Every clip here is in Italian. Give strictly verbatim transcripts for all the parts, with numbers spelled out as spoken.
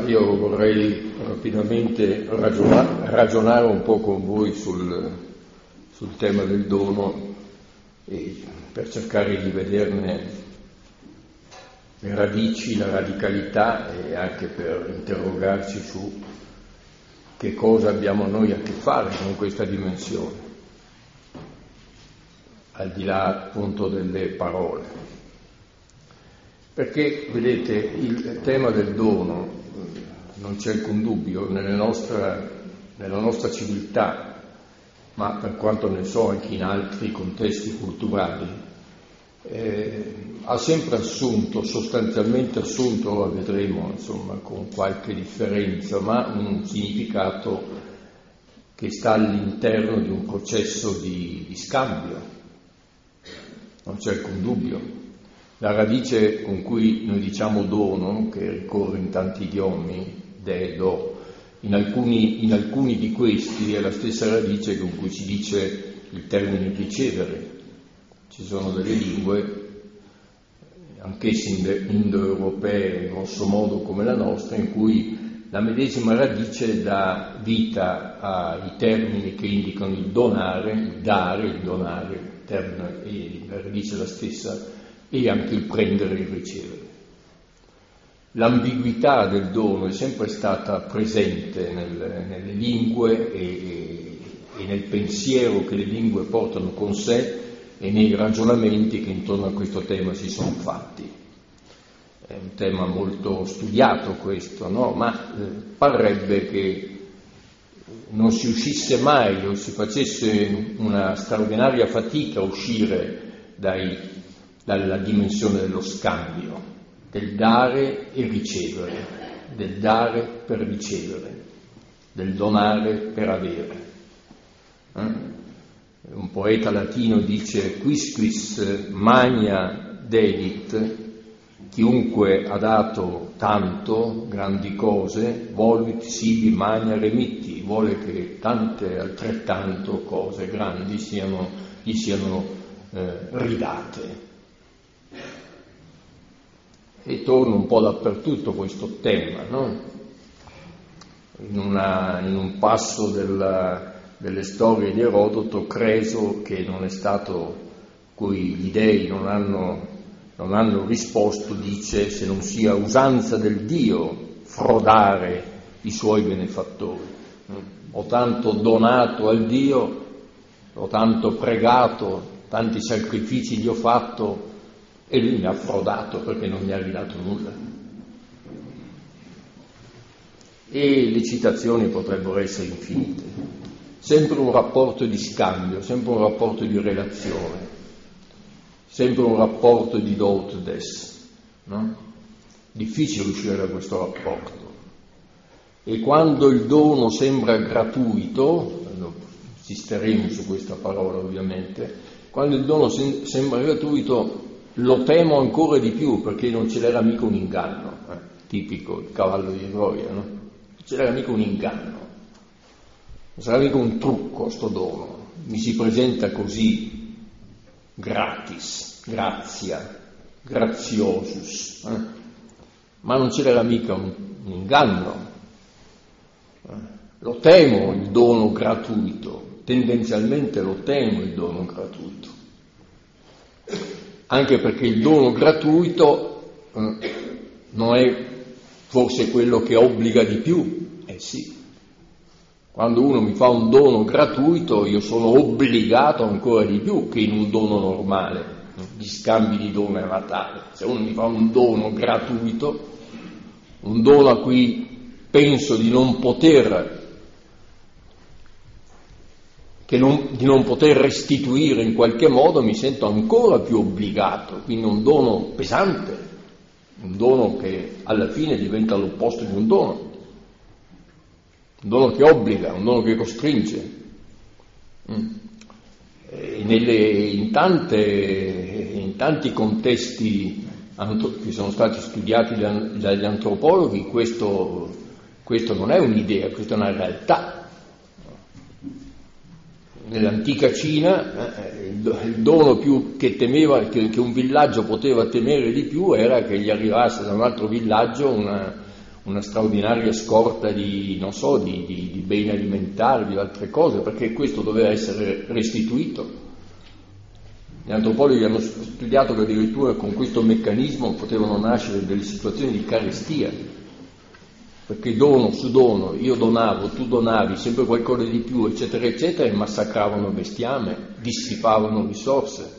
io vorrei rapidamente ragiona- ragionare un po' con voi sul, sul tema del dono, e per cercare di vederne le radici, la radicalità, e anche per interrogarci su che cosa abbiamo noi a che fare con questa dimensione, al di là appunto delle parole. Perché, vedete, il tema del dono, non c'è alcun dubbio, nella nostra, nella nostra civiltà, ma per quanto ne so anche in altri contesti culturali, eh, ha sempre assunto, sostanzialmente assunto, lo vedremo insomma con qualche differenza, ma un significato che sta all'interno di un processo di, di scambio, non c'è alcun dubbio. La radice con cui noi diciamo dono, che ricorre in tanti idiomi, de, do, in alcuni, in alcuni di questi è la stessa radice con cui si dice il termine ricevere. Ci sono delle lingue, anch'esse indoeuropee, grosso modo come la nostra, in cui la medesima radice dà vita ai termini che indicano il donare, il dare, il donare, il termine, e la radice è la stessa, e anche il prendere e il ricevere. L'ambiguità del dono è sempre stata presente nel, nelle lingue e, e nel pensiero che le lingue portano con sé e nei ragionamenti che intorno a questo tema si sono fatti. È un tema molto studiato questo, no? Ma eh, parrebbe che non si uscisse mai o si facesse una straordinaria fatica a uscire dai dalla dimensione dello scambio, del dare e ricevere, del dare per ricevere, del donare per avere. Eh? Un poeta latino dice: quisquis magna dedit, chiunque ha dato tanto, grandi cose, voluit sibi magna remitti, vuole che tante altrettanto cose grandi siano, gli siano eh, ridate. E torna un po' dappertutto questo tema, no? In, una, in un passo della, delle storie di Erodoto, Creso, che non è stato, cui gli dei non hanno, non hanno risposto, dice: se non sia usanza del Dio frodare i suoi benefattori. Ho tanto donato al Dio, ho tanto pregato, tanti sacrifici gli ho fatto, e lui mi ha frodato perché non mi ha ridato nulla. E le citazioni potrebbero essere infinite. Sempre un rapporto di scambio, sempre un rapporto di relazione, sempre un rapporto di do ut des, no? Difficile uscire da questo rapporto. E quando il dono sembra gratuito, insisteremo su questa parola ovviamente, quando il dono sem- sembra gratuito, lo temo ancora di più, perché non ce l'era mica un inganno, eh? Tipico il cavallo di Troia, no? Non ce l'era mica un inganno, non sarà mica un trucco sto dono, mi si presenta così gratis, grazia, graziosus, eh? Ma non ce l'era mica un, un inganno. Eh? Lo temo il dono gratuito, tendenzialmente lo temo il dono gratuito. Anche perché il dono gratuito eh, non è forse quello che obbliga di più. Eh sì, quando uno mi fa un dono gratuito io sono obbligato ancora di più che in un dono normale, gli scambi di dono a Natale. Se uno mi fa un dono gratuito, un dono a cui penso di non poter che non, di non poter restituire in qualche modo, mi sento ancora più obbligato, quindi un dono pesante, un dono che alla fine diventa l'opposto di un dono, un dono che obbliga, un dono che costringe. E nelle, in, tante, in tanti contesti che sono stati studiati dagli antropologhi, questo, questo non è un'idea, questa è una realtà. Nell'antica Cina eh, il dono più che temeva, che, che un villaggio poteva temere di più, era che gli arrivasse da un altro villaggio una, una straordinaria scorta di, non so, di, di, di beni alimentari, di altre cose, perché questo doveva essere restituito. Gli antropologi hanno studiato che addirittura con questo meccanismo potevano nascere delle situazioni di carestia, perché dono su dono, io donavo, tu donavi, sempre qualcosa di più, eccetera, eccetera, e massacravano bestiame, dissipavano risorse.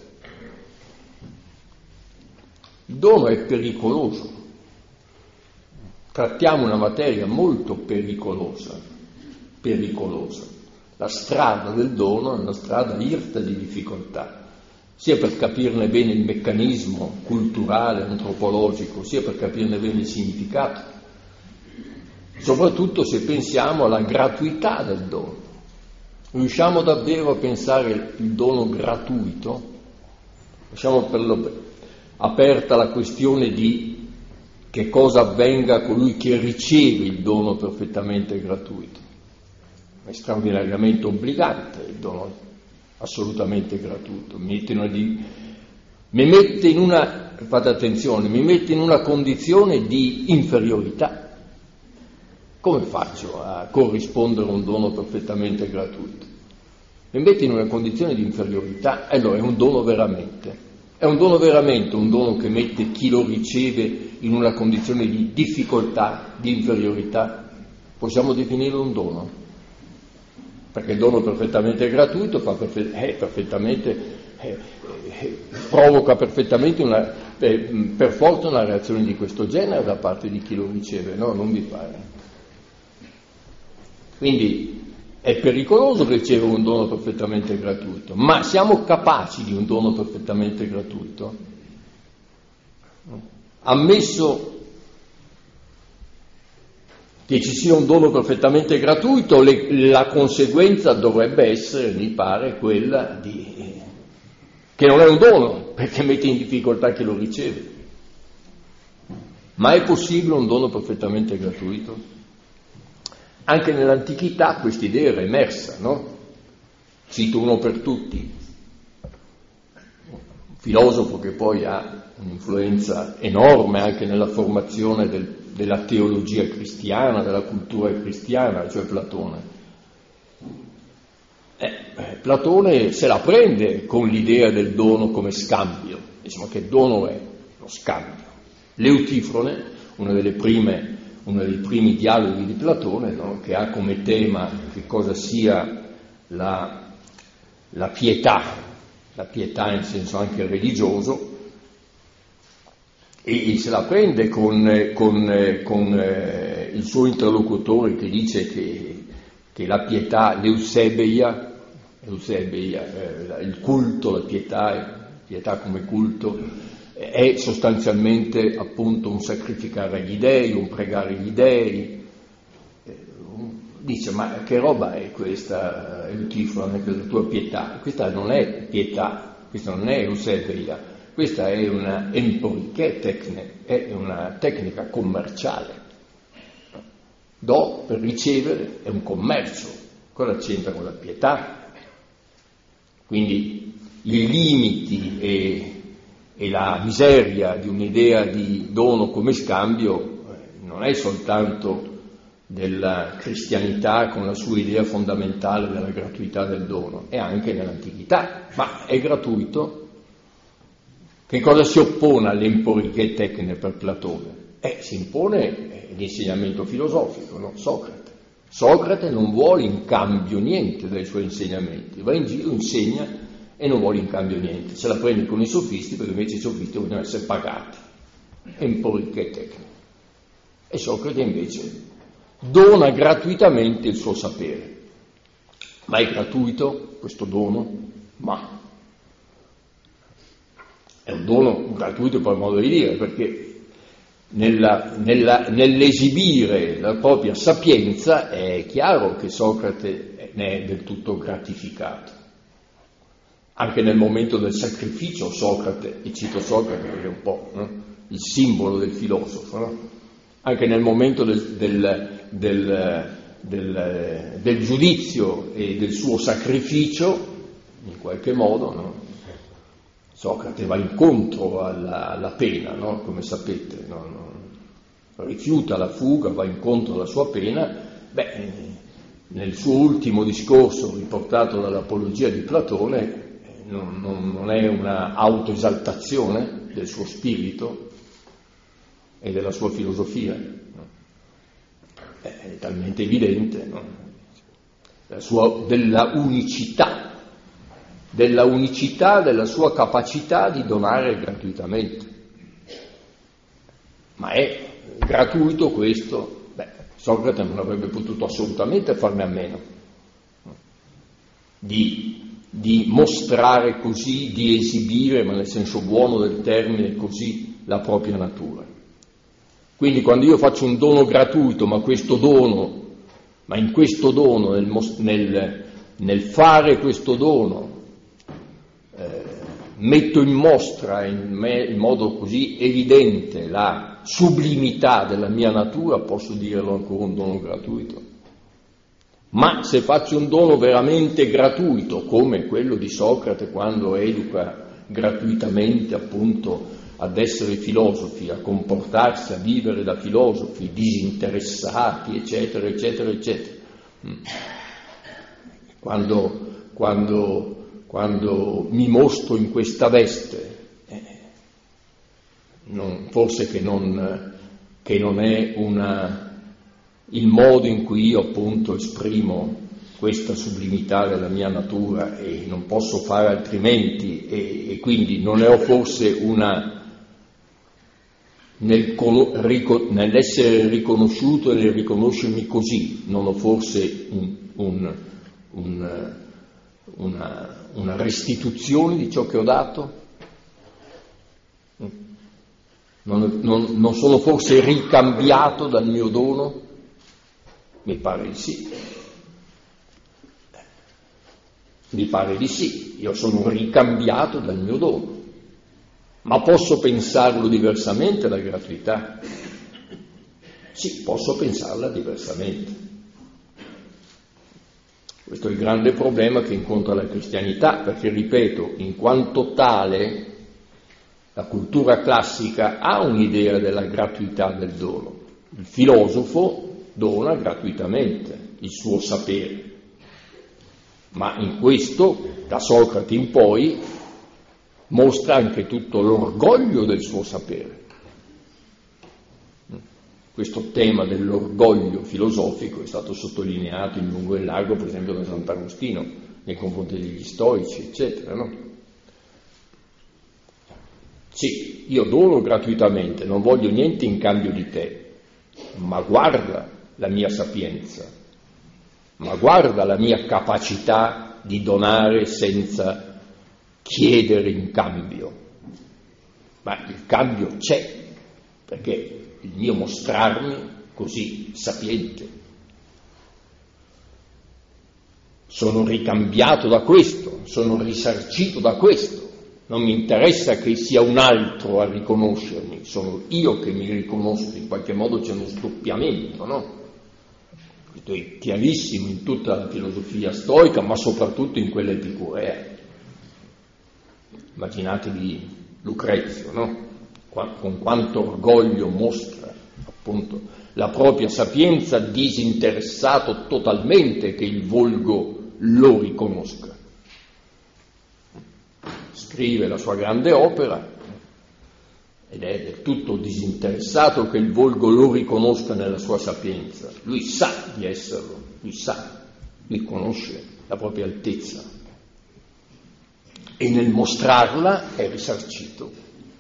Il dono è pericoloso. Trattiamo una materia molto pericolosa, pericolosa. La strada del dono è una strada irta di difficoltà, sia per capirne bene il meccanismo culturale, antropologico, sia per capirne bene il significato, soprattutto se pensiamo alla gratuità del dono. Riusciamo davvero a pensare il dono gratuito? Lasciamo per lo, aperta la questione di che cosa avvenga a colui che riceve il dono perfettamente gratuito. È straordinariamente obbligante il dono assolutamente gratuito. Mi mette in una, di, mi mette in una fate attenzione, mi mette in una condizione di inferiorità. Come faccio a corrispondere a un dono perfettamente gratuito? Mi mette in una condizione di inferiorità, allora è un dono veramente. È un dono veramente, un dono che mette chi lo riceve in una condizione di difficoltà, di inferiorità. Possiamo definirlo un dono? Perché il dono perfettamente gratuito fa perfe- è perfettamente, eh, eh, provoca perfettamente una, eh, per forza una reazione di questo genere da parte di chi lo riceve, no? Non vi pare? Quindi è pericoloso ricevere un dono perfettamente gratuito, ma siamo capaci di un dono perfettamente gratuito? Ammesso che ci sia un dono perfettamente gratuito, le, la conseguenza dovrebbe essere, mi pare, quella di che non è un dono, perché mette in difficoltà chi lo riceve. Ma è possibile un dono perfettamente gratuito? Anche nell'antichità questa idea era emersa, no? Cito uno per tutti, un filosofo che poi ha un'influenza enorme anche nella formazione del, della teologia cristiana, della cultura cristiana, cioè Platone. Eh, Platone se la prende con l'idea del dono come scambio. Diciamo che dono è lo scambio. L'Eutifrone, una delle prime uno dei primi dialoghi di Platone, no? Che ha come tema che cosa sia la, la pietà, la pietà in senso anche religioso, e, e se la prende con, con, con eh, il suo interlocutore che dice che, che la pietà, l'eusebeia, eusebeia eh, il culto, la pietà, pietà come culto, è sostanzialmente appunto un sacrificare agli dèi, un pregare gli dèi. Dice, ma che roba è questa, Eutifrone, questa tua pietà? Questa non è pietà, questa non è eusebeia, questa è una emporiché tecne, è una tecnica commerciale. Do per ricevere è un commercio, cosa c'entra con la pietà? Quindi i limiti e E la miseria di un'idea di dono come scambio non è soltanto della cristianità con la sua idea fondamentale della gratuità del dono, è anche nell'antichità. Ma è gratuito? Che cosa si oppone all'emporiché tecne per Platone? Eh, si impone l'insegnamento filosofico, no? Socrate. Socrate non vuole in cambio niente dai suoi insegnamenti, va in giro, insegna e non vuole in cambio niente, se la prende con i sofisti, perché invece i sofisti vogliono essere pagati, emporiché tecne. E Socrate invece dona gratuitamente il suo sapere. Ma è gratuito questo dono? Ma è un dono gratuito per modo di dire, perché nella, nella, nell'esibire la propria sapienza è chiaro che Socrate ne è del tutto gratificato. Anche nel momento del sacrificio Socrate, e cito Socrate perché è un po' no? il simbolo del filosofo, no? Anche nel momento del, del, del, del, del giudizio e del suo sacrificio, in qualche modo, no? Socrate va incontro alla, alla pena, no? Come sapete, no? rifiuta la fuga, va incontro alla sua pena, beh, nel suo ultimo discorso riportato dall'Apologia di Platone non, non, non è una autoesaltazione del suo spirito e della sua filosofia, no? È talmente evidente, no? La sua, della unicità, della unicità della sua capacità di donare gratuitamente. Ma è gratuito questo? Beh, Socrate non avrebbe potuto assolutamente farne a meno di, di mostrare così, di esibire, ma nel senso buono del termine, così la propria natura. Quindi quando io faccio un dono gratuito, ma questo dono, ma in questo dono, nel, nel, nel fare questo dono, eh, metto in mostra in, me, in modo così evidente la sublimità della mia natura, posso dirlo ancora un dono gratuito. Ma se faccio un dono veramente gratuito, come quello di Socrate quando educa gratuitamente appunto ad essere filosofi, a comportarsi, a vivere da filosofi disinteressati, eccetera, eccetera, eccetera. Quando, quando, quando mi mostro in questa veste, eh, non, forse che non, che non è una, il modo in cui io appunto esprimo questa sublimità della mia natura e non posso fare altrimenti e, e quindi non ne ho forse una... Nel, nell'essere riconosciuto e nel riconoscermi così, non ho forse un, un, un, una, una restituzione di ciò che ho dato? Non, non, non sono forse ricambiato dal mio dono? Mi pare di sì. Mi pare di sì, io sono ricambiato dal mio dono. Ma posso pensarlo diversamente la gratuità? Sì, posso pensarla diversamente. Questo è il grande problema che incontra la cristianità, perché, ripeto, in quanto tale la cultura classica ha un'idea della gratuità del dono. Il filosofo dona gratuitamente il suo sapere, ma in questo, da Socrate in poi, mostra anche tutto l'orgoglio del suo sapere. Questo tema dell'orgoglio filosofico è stato sottolineato in lungo e in largo, per esempio, da Sant'Agostino nei confronti degli stoici, eccetera, no? Sì, io dono gratuitamente, non voglio niente in cambio di te, ma guarda la mia sapienza, ma guarda la mia capacità di donare senza chiedere in cambio. Ma il cambio c'è, perché il mio mostrarmi così sapiente, sono ricambiato da questo, sono risarcito da questo, non mi interessa che sia un altro a riconoscermi, sono io che mi riconosco, in qualche modo c'è uno sdoppiamento, no? Questo è chiarissimo in tutta la filosofia stoica, ma soprattutto in quella epicurea. Immaginatevi Lucrezio, no? Con quanto orgoglio mostra appunto la propria sapienza, disinteressato totalmente che il volgo lo riconosca. Scrive la sua grande opera ed è del tutto disinteressato che il volgo lo riconosca nella sua sapienza. Lui sa di esserlo, lui sa, lui conosce la propria altezza. E nel mostrarla è risarcito.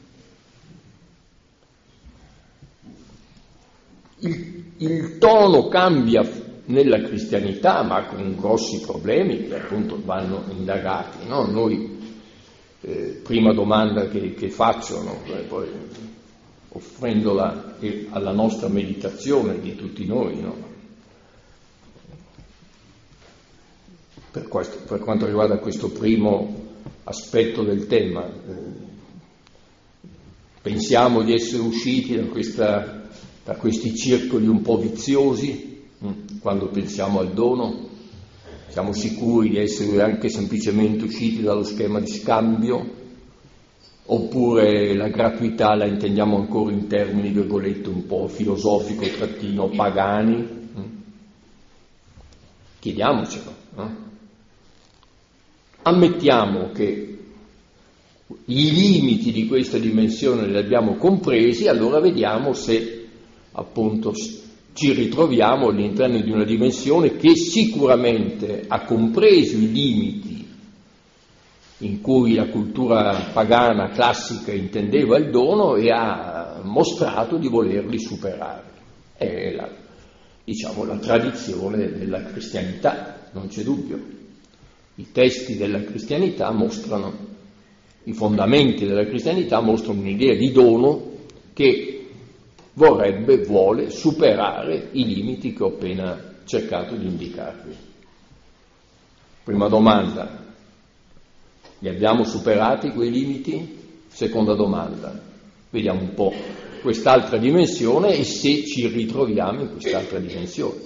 Il, il tono cambia nella cristianità, ma con grossi problemi che appunto vanno indagati, no? Noi, eh, prima domanda che, che faccio, no? Poi offrendola alla nostra meditazione di tutti noi, no? Per, questo, per quanto riguarda questo primo aspetto del tema, pensiamo di essere usciti da, questa, da questi circoli un po' viziosi quando pensiamo al dono? Siamo sicuri di essere anche semplicemente usciti dallo schema di scambio? oppure la gratuità la intendiamo ancora in termini, virgolette, un po' filosofico, trattino, pagani? Chiediamocelo. No? Ammettiamo che i limiti di questa dimensione li abbiamo compresi, allora vediamo se appunto ci ritroviamo all'interno di una dimensione che sicuramente ha compreso i limiti in cui la cultura pagana classica intendeva il dono e ha mostrato di volerli superare. È la, diciamo, la tradizione della cristianità, non c'è dubbio. I testi della cristianità mostrano, i fondamenti della cristianità mostrano un'idea di dono che vorrebbe, vuole superare i limiti che ho appena cercato di indicarvi. Prima domanda: li abbiamo superati quei limiti? Seconda domanda: vediamo un po' quest'altra dimensione e se ci ritroviamo in quest'altra dimensione.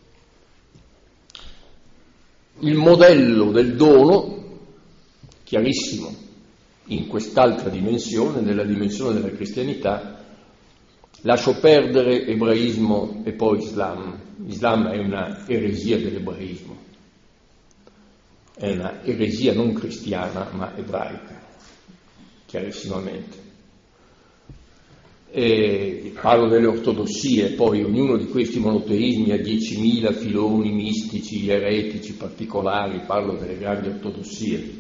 Il modello del dono, chiarissimo, in quest'altra dimensione, nella dimensione della cristianità, lascio perdere ebraismo e poi Islam. Islam è una eresia dell'ebraismo, è una eresia non cristiana ma ebraica, chiarissimamente. E parlo delle ortodossie, poi ognuno di questi monoteismi ha diecimila filoni mistici, eretici, particolari, parlo delle grandi ortodossie.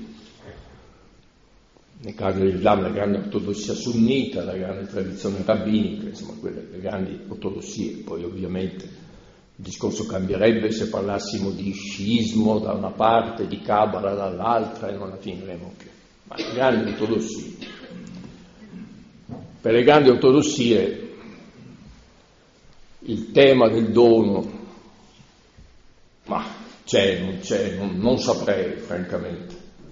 Nel caso dell'Islam la grande ortodossia sunnita, la grande tradizione rabbinica, insomma quelle le grandi ortodossie. Poi ovviamente il discorso cambierebbe se parlassimo di sciismo da una parte, di Kabbalah dall'altra, e non la finiremo più. Ma le grandi ortodossie. Per le grandi ortodossie il tema del dono, ma c'è, non c'è, non, non saprei francamente.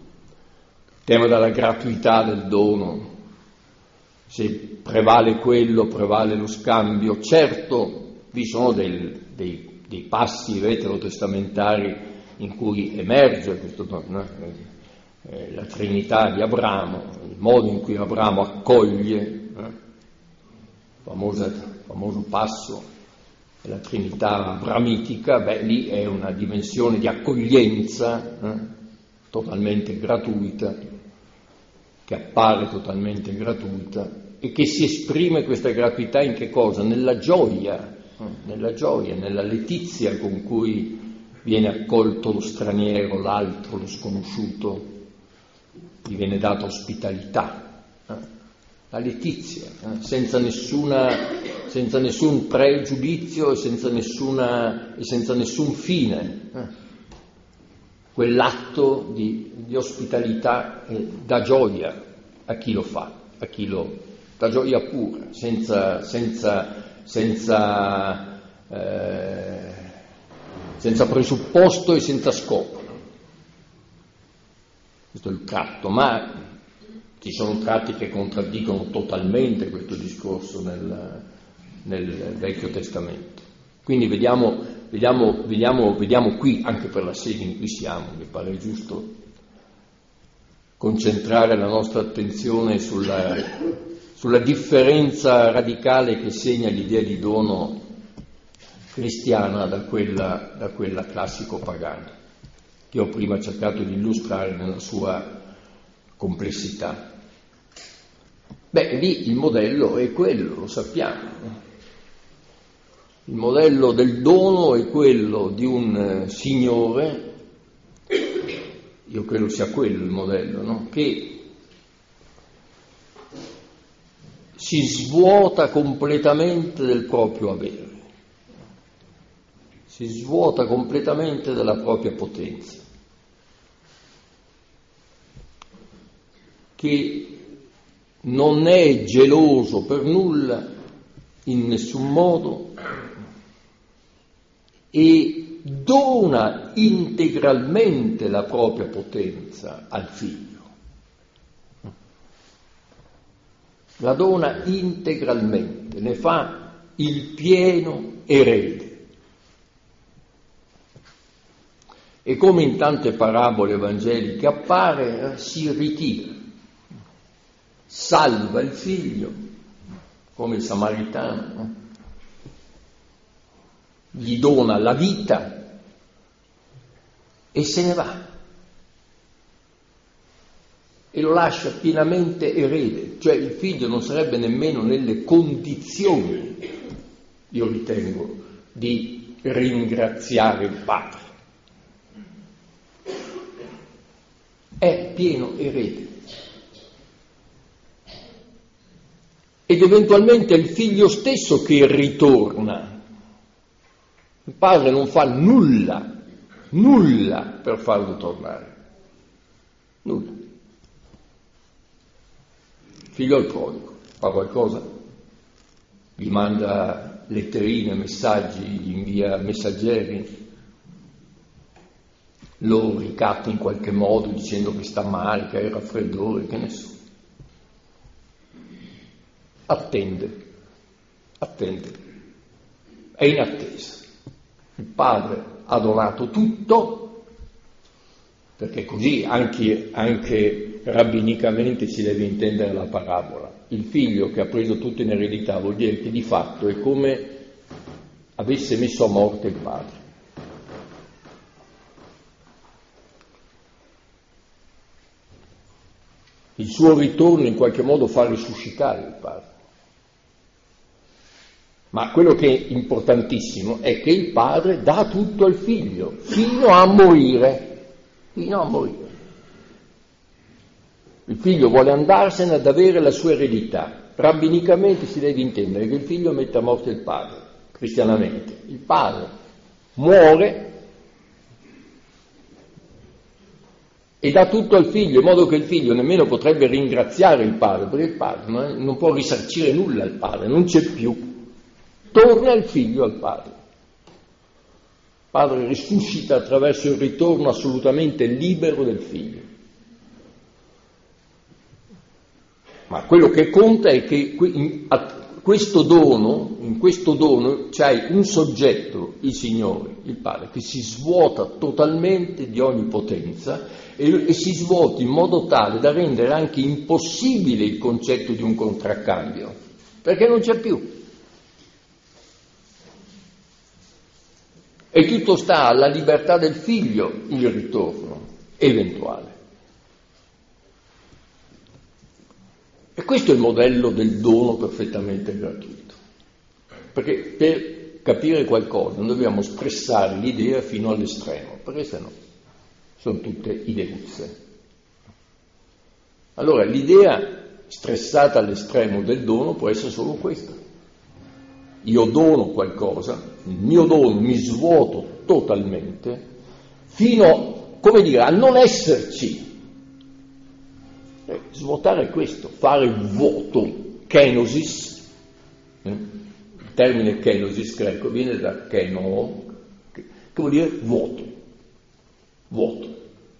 Il tema della gratuità del dono, se prevale quello, prevale lo scambio. Certo, vi sono del, dei, dei passi veterotestamentari in cui emerge questo dono, eh, la Trinità di Abramo, il modo in cui Abramo accoglie, eh, famosa, famoso passo della Trinità abramitica. Beh, lì è una dimensione di accoglienza eh, totalmente gratuita, che appare totalmente gratuita e che si esprime questa gratuità in che cosa? Nella gioia, eh, nella gioia, nella letizia con cui viene accolto lo straniero, l'altro, lo sconosciuto, gli viene data ospitalità, eh, la letizia, eh, senza nessuna, senza nessun pregiudizio e senza nessuna e senza nessun fine. Eh. Quell'atto di, di ospitalità eh, dà gioia a chi lo fa, a chi lo dà gioia pura, senza, senza, senza, eh, senza presupposto e senza scopo. Questo è il tratto, ma ci sono tratti che contraddicono totalmente questo discorso nel, nel Vecchio Testamento. Quindi vediamo, vediamo, vediamo, vediamo qui, anche per la sede in cui siamo, mi pare giusto concentrare la nostra attenzione sulla, sulla differenza radicale che segna l'idea di dono cristiana da quella, da quella classico-pagana, che ho prima cercato di illustrare nella sua complessità. Beh, lì il modello è quello, lo sappiamo. Il modello del dono è quello di un signore, io credo sia quello il modello, no? Che si svuota completamente del proprio avere, si svuota completamente della propria potenza, che non è geloso per nulla, in nessun modo, e dona integralmente la propria potenza al figlio. La dona integralmente, ne fa il pieno erede. E come in tante parabole evangeliche appare, eh, si ritira. salva il figlio, come il samaritano, no? Gli dona la vita e se ne va. E lo lascia pienamente erede, cioè il figlio non sarebbe nemmeno nelle condizioni, io ritengo, di ringraziare il padre. È pieno erede. Ed eventualmente è il figlio stesso che ritorna. Il padre non fa nulla, nulla per farlo tornare. Nulla. Figlio al prodigo, fa qualcosa? Gli manda letterine, messaggi, gli invia messaggeri, lo ricatta in qualche modo dicendo che sta male, che ha il raffreddore, che ne so. Attende, attende, è in attesa. Il padre ha donato tutto, perché così anche, anche rabbinicamente si deve intendere la parabola. Il figlio che ha preso tutto in eredità vuol dire che di fatto è come avesse messo a morte il padre. Il suo ritorno in qualche modo fa risuscitare il padre. Ma quello che è importantissimo è che il padre dà tutto al figlio, fino a morire, fino a morire. Il figlio vuole andarsene ad avere la sua eredità. Rabbinicamente si deve intendere che il figlio mette a morte il padre, cristianamente. Il padre muore e dà tutto al figlio, in modo che il figlio nemmeno potrebbe ringraziare il padre, perché il padre non, è, non può risarcire nulla al padre, non c'è più. Torna il figlio al padre. Il padre risuscita attraverso il ritorno assolutamente libero del figlio. Ma quello che conta è che in questo dono, in questo dono c'hai un soggetto, il Signore, il Padre, che si svuota totalmente di ogni potenza e, e si svuota in modo tale da rendere anche impossibile il concetto di un contraccambio, perché non c'è più. E tutto sta alla libertà del figlio, il ritorno eventuale. E questo è il modello del dono perfettamente gratuito. Perché per capire qualcosa non dobbiamo stressare l'idea fino all'estremo, perché sennò sono tutte ideuzze. Allora l'idea stressata all'estremo del dono può essere solo questa. Io dono qualcosa, il mio dono mi svuoto totalmente, fino, come dire, a non esserci. Eh, svuotare è questo, fare vuoto, kenosis, eh? Il termine kenosis greco viene da keno, che, che vuol dire vuoto, vuoto,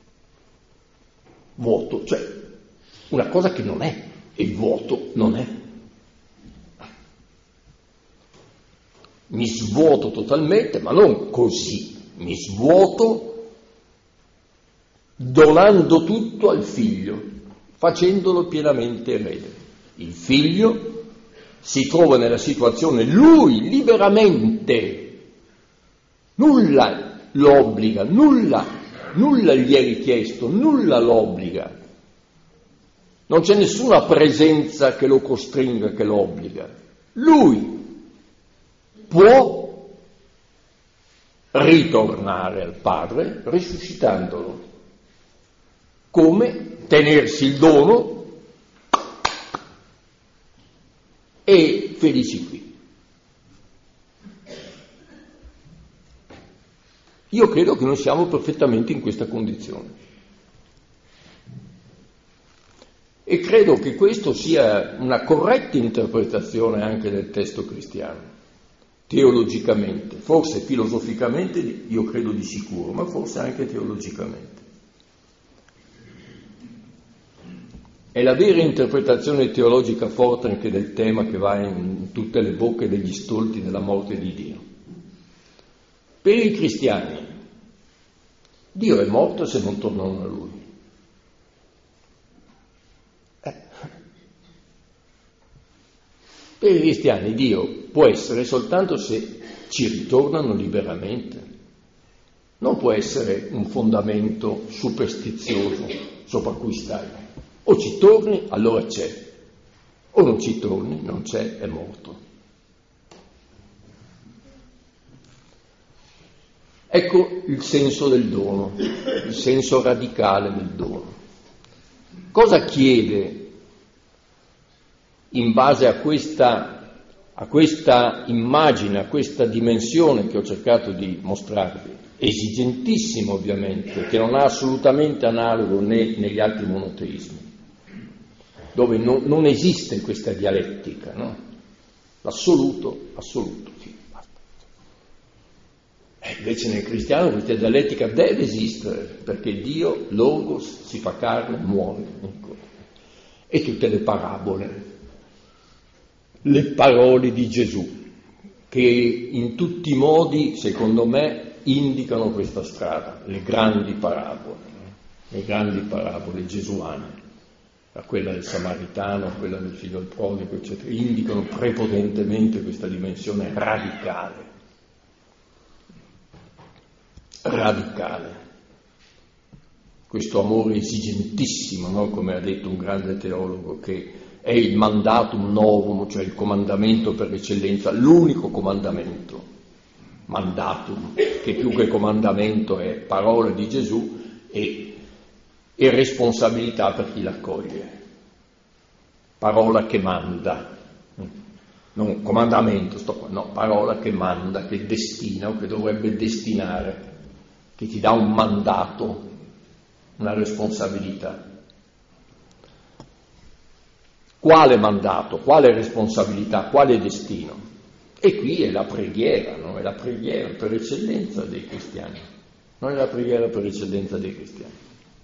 vuoto, cioè una cosa che non è, e il vuoto non è. Mi svuoto totalmente, ma non così, mi svuoto donando tutto al figlio, facendolo pienamente erede. Il figlio si trova nella situazione, lui liberamente, nulla lo obbliga, nulla, nulla gli è richiesto, nulla lo obbliga. Non c'è nessuna presenza che lo costringa, che lo obbliga. Lui può ritornare al padre risuscitandolo, come tenersi il dono e felici qui. Io credo che noi siamo perfettamente in questa condizione e credo che questo sia una corretta interpretazione anche del testo cristiano. Teologicamente, forse filosoficamente io credo di sicuro, ma forse anche teologicamente. È la vera interpretazione teologica forte anche del tema che va in tutte le bocche degli stolti della morte di Dio. Per i cristiani, Dio è morto se non tornano a Lui. Eh. Per i cristiani Dio può essere soltanto se ci ritornano liberamente. Non può essere un fondamento superstizioso sopra cui stai. O ci torni, allora c'è. O non ci torni, non c'è, è morto. Ecco il senso del dono, il senso radicale del dono. Cosa chiede in base a questa, a questa immagine, a questa dimensione che ho cercato di mostrarvi? Esigentissimo ovviamente, che non ha assolutamente analogo né negli altri monoteismi, dove non, non esiste questa dialettica, no? L'assoluto, assoluto, sì, basta. E invece nel cristiano questa dialettica deve esistere, perché Dio, Logos, si fa carne, muore. Ecco. E tutte le parabole, le parole di Gesù, che in tutti i modi, secondo me, indicano questa strada, le grandi parabole, le grandi parabole gesuane, a quella del Samaritano, a quella del figlio del prodigo, eccetera, indicano prepotentemente questa dimensione radicale, radicale, questo amore esigentissimo, no? Come ha detto un grande teologo, che è il mandatum novum, cioè il comandamento per eccellenza, l'unico comandamento, mandatum, che più che comandamento è parola di Gesù e, e responsabilità per chi l'accoglie, parola che manda, non comandamento, sto qua, no, parola che manda, che destina o che dovrebbe destinare, che ti dà un mandato, una responsabilità. Quale mandato, quale responsabilità, quale destino? E qui è la preghiera, no? È la preghiera per eccellenza dei cristiani, non è la preghiera per eccellenza dei cristiani.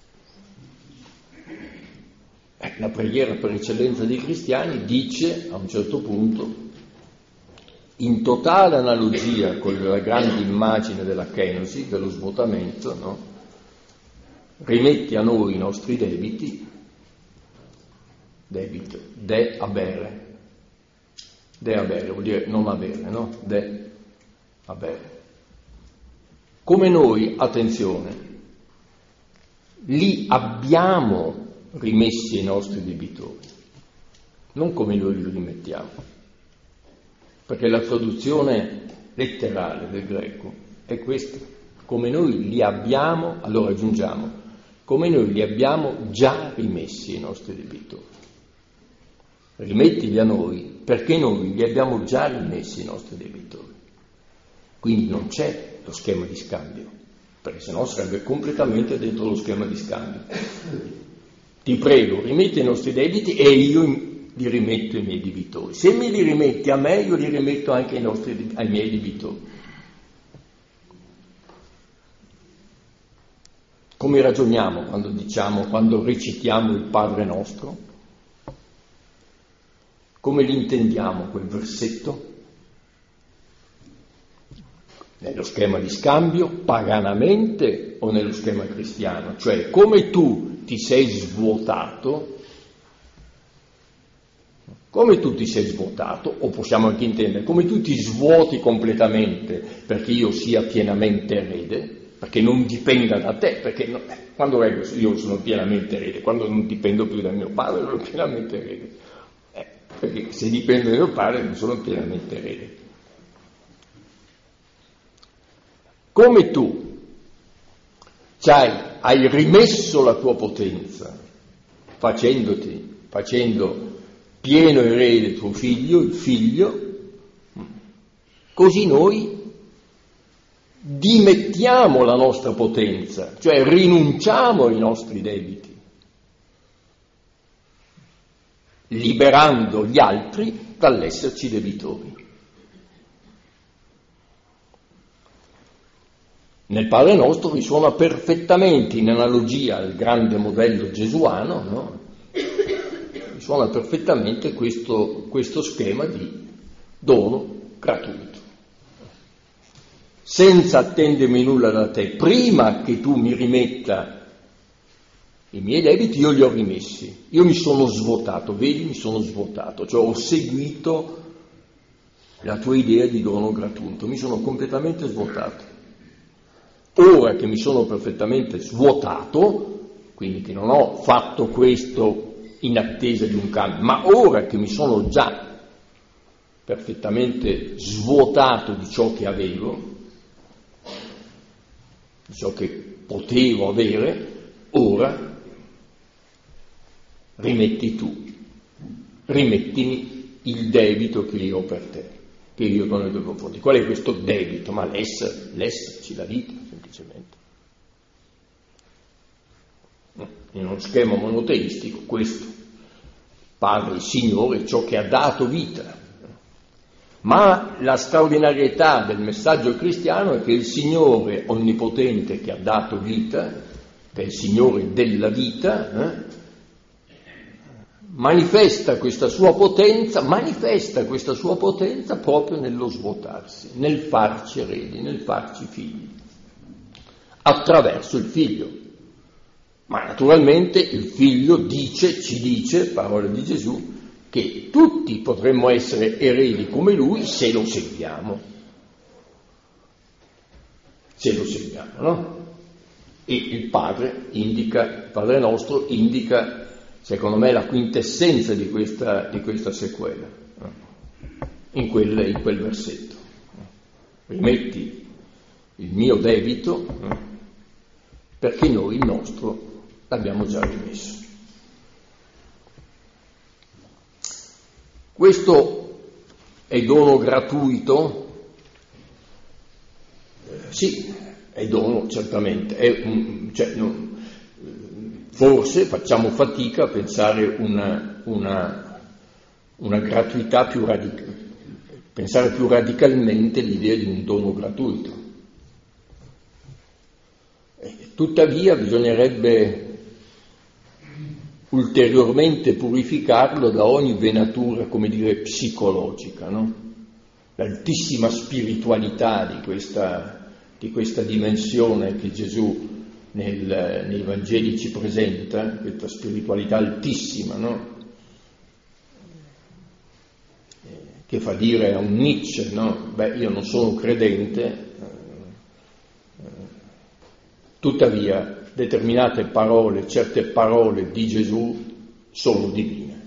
Eh, la preghiera per eccellenza dei cristiani dice, a un certo punto, in totale analogia con la grande immagine della kenosi, dello svuotamento, no? Rimetti a noi i nostri debiti, debito, de abere, de avere, vuol dire non avere, no? De avere. Come noi, attenzione, li abbiamo rimessi ai nostri debitori, non come noi li rimettiamo, perché la traduzione letterale del greco è questa: come noi li abbiamo, allora aggiungiamo, come noi li abbiamo già rimessi ai nostri debitori. Rimettili a noi, perché noi li abbiamo già rimessi i nostri debitori. Quindi non c'è lo schema di scambio, perché sennò sarebbe completamente dentro lo schema di scambio. Ti prego, rimetti i nostri debiti e io li rimetto ai miei debitori. Se me li rimetti a me, io li rimetto anche ai, nostri, ai miei debitori. Come ragioniamo quando diciamo, quando recitiamo il Padre Nostro? Come li intendiamo quel versetto? Nello schema di scambio, paganamente, o nello schema cristiano? Cioè, come tu ti sei svuotato, come tu ti sei svuotato, o possiamo anche intendere, come tu ti svuoti completamente perché io sia pienamente erede, perché non dipenda da te, perché no, quando io sono pienamente erede, quando non dipendo più dal mio padre, sono pienamente erede. Perché se dipende da mio padre non sono pienamente erede. Come tu cioè, hai rimesso la tua potenza facendoti, facendo pieno erede tuo figlio, il figlio, così noi dimettiamo la nostra potenza, cioè rinunciamo ai nostri debiti, liberando gli altri dall'esserci debitori. Nel Padre Nostro risuona perfettamente, in analogia al grande modello gesuano, no? Risuona perfettamente questo, questo schema di dono gratuito. Senza attendermi nulla da te, prima che tu mi rimetta i miei debiti, io li ho rimessi. Io mi sono svuotato, vedi, mi sono svuotato, cioè ho seguito la tua idea di dono gratuito, mi sono completamente svuotato. Ora che mi sono perfettamente svuotato, quindi che non ho fatto questo in attesa di un cambio, ma ora che mi sono già perfettamente svuotato di ciò che avevo, di ciò che potevo avere, ora rimetti tu, rimettimi il debito che io ho per te, che io do nei tuoi confronti. Qual è questo debito? Ma l'essere, l'esserci, la vita, semplicemente. In uno schema monoteistico, questo, Padre, il Signore, ciò che ha dato vita. Ma la straordinarietà del messaggio cristiano è che il Signore onnipotente che ha dato vita, che è il Signore della vita, eh, manifesta questa sua potenza, manifesta questa sua potenza proprio nello svuotarsi, nel farci eredi, nel farci figli, attraverso il Figlio. Ma naturalmente il Figlio dice, ci dice, parole di Gesù, che tutti potremmo essere eredi come Lui se lo seguiamo. Se lo seguiamo, no? E il Padre indica, il Padre nostro indica, secondo me, la quintessenza di questa, di questa sequela, no? in, quel, in quel versetto. Rimetti il mio debito, no? Perché noi il nostro l'abbiamo già rimesso. Questo è dono gratuito? Eh, sì, è dono certamente. È un, cioè, no, forse facciamo fatica a pensare una, una, una gratuità più radicale, pensare più radicalmente l'idea di un dono gratuito. Eh, tuttavia bisognerebbe ulteriormente purificarlo da ogni venatura, come dire, psicologica, no? L'altissima spiritualità di questa, di questa dimensione che Gesù nel, nei Vangeli ci presenta, questa spiritualità altissima, no? Che fa dire a un Nietzsche, no? Beh, io non sono credente, tuttavia determinate parole, certe parole di Gesù sono divine.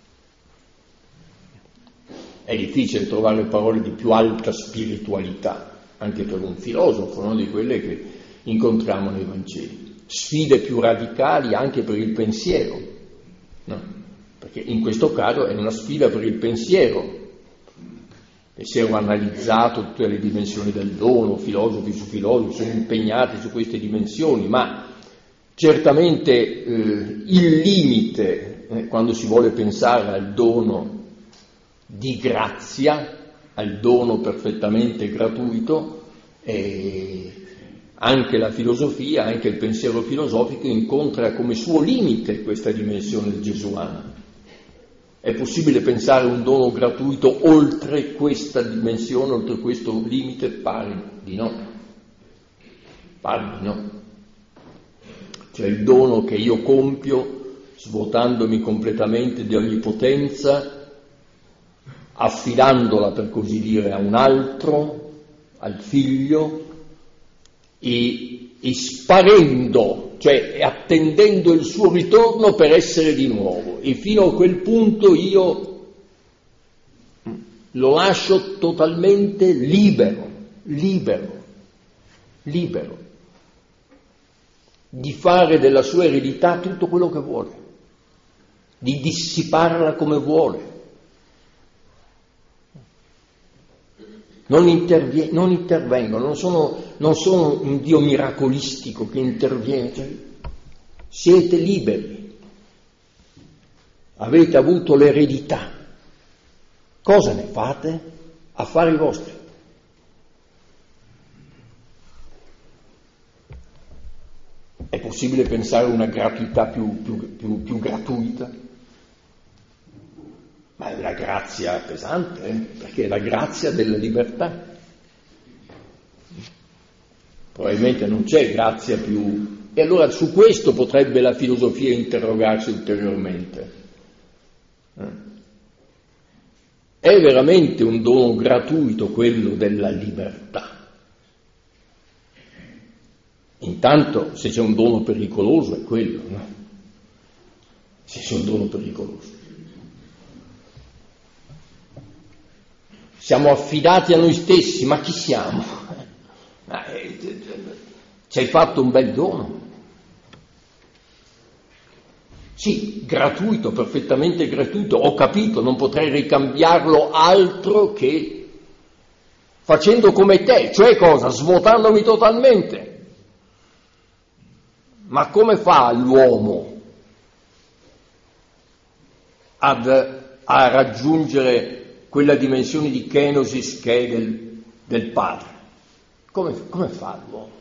È difficile trovare parole di più alta spiritualità, anche per un filosofo, no? Di quelle che incontriamo nei Vangeli. Sfide più radicali anche per il pensiero, no? Perché in questo caso è una sfida per il pensiero. Pensiero analizzato tutte le dimensioni del dono, filosofi su filosofi sono impegnati su queste dimensioni, ma certamente eh, il limite, eh, quando si vuole pensare al dono di grazia, al dono perfettamente gratuito, eh, anche la filosofia, anche il pensiero filosofico incontra come suo limite questa dimensione gesuana. È possibile pensare un dono gratuito oltre questa dimensione, oltre questo limite? Pare di no. Pare di no. Cioè il dono che io compio, svuotandomi completamente di ogni potenza, affidandola, per così dire, a un altro, al Figlio, e, e sparendo, cioè attendendo il suo ritorno per essere di nuovo. E fino a quel punto io lo lascio totalmente libero, libero, libero, di fare della sua eredità tutto quello che vuole, di dissiparla come vuole. Non, intervie- non intervengo, non sono, non sono un Dio miracolistico che interviene, cioè, siete liberi, avete avuto l'eredità, cosa ne fate? Affari vostri. È possibile pensare a una gratuità più, più, più, più gratuita? Ma è una grazia pesante, eh? Perché è la grazia della libertà. Probabilmente non c'è grazia più. E allora su questo potrebbe la filosofia interrogarsi ulteriormente. Eh? È veramente un dono gratuito quello della libertà. Intanto, se c'è un dono pericoloso è quello, no? Se c'è un dono pericoloso. Siamo affidati a noi stessi, ma chi siamo? Ci hai fatto un bel dono. Sì, gratuito, perfettamente gratuito, ho capito, non potrei ricambiarlo altro che facendo come te, cioè cosa? Svuotandomi totalmente. Ma come fa l'uomo ad, a raggiungere quella dimensione di kenosis che è del, del Padre? Come, come fa l'uomo?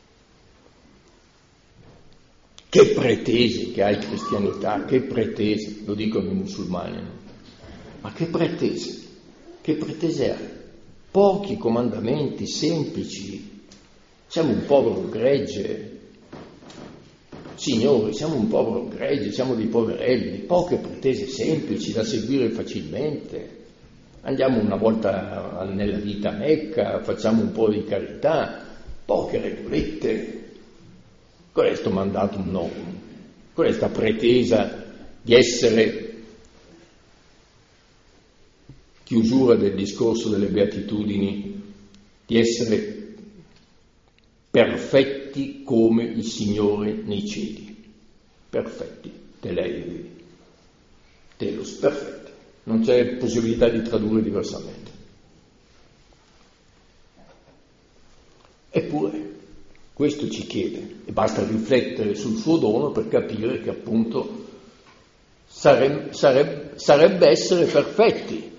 Che pretese che ha il cristianità, che pretese, lo dicono i musulmani, no? Ma che pretese, che pretese ha? Pochi comandamenti semplici, siamo un povero gregge, signori, siamo un povero gregge, siamo dei poverelli, poche pretese semplici da seguire facilmente, andiamo una volta nella vita a Mecca, facciamo un po' di carità, poche regolette. Questo mandatum novum, questa pretesa di essere, chiusura del discorso delle beatitudini, di essere perfetti come il Signore nei cieli, perfetti, telei, telos, perfetti, non c'è possibilità di tradurre diversamente. Eppure questo ci chiede, e basta riflettere sul suo dono per capire che appunto sarebbe, sarebbe, sarebbe essere perfetti.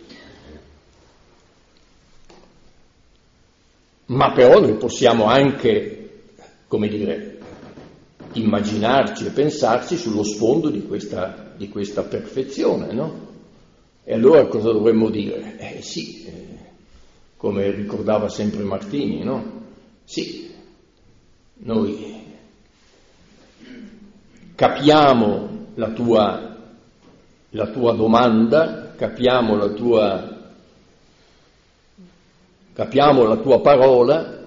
Ma però noi possiamo anche, come dire, immaginarci e pensarci sullo sfondo di questa, di questa perfezione, no? E allora cosa dovremmo dire? Eh sì, eh, come ricordava sempre Martini, no? Sì. Noi capiamo la tua, la tua domanda, capiamo la tua, capiamo la tua parola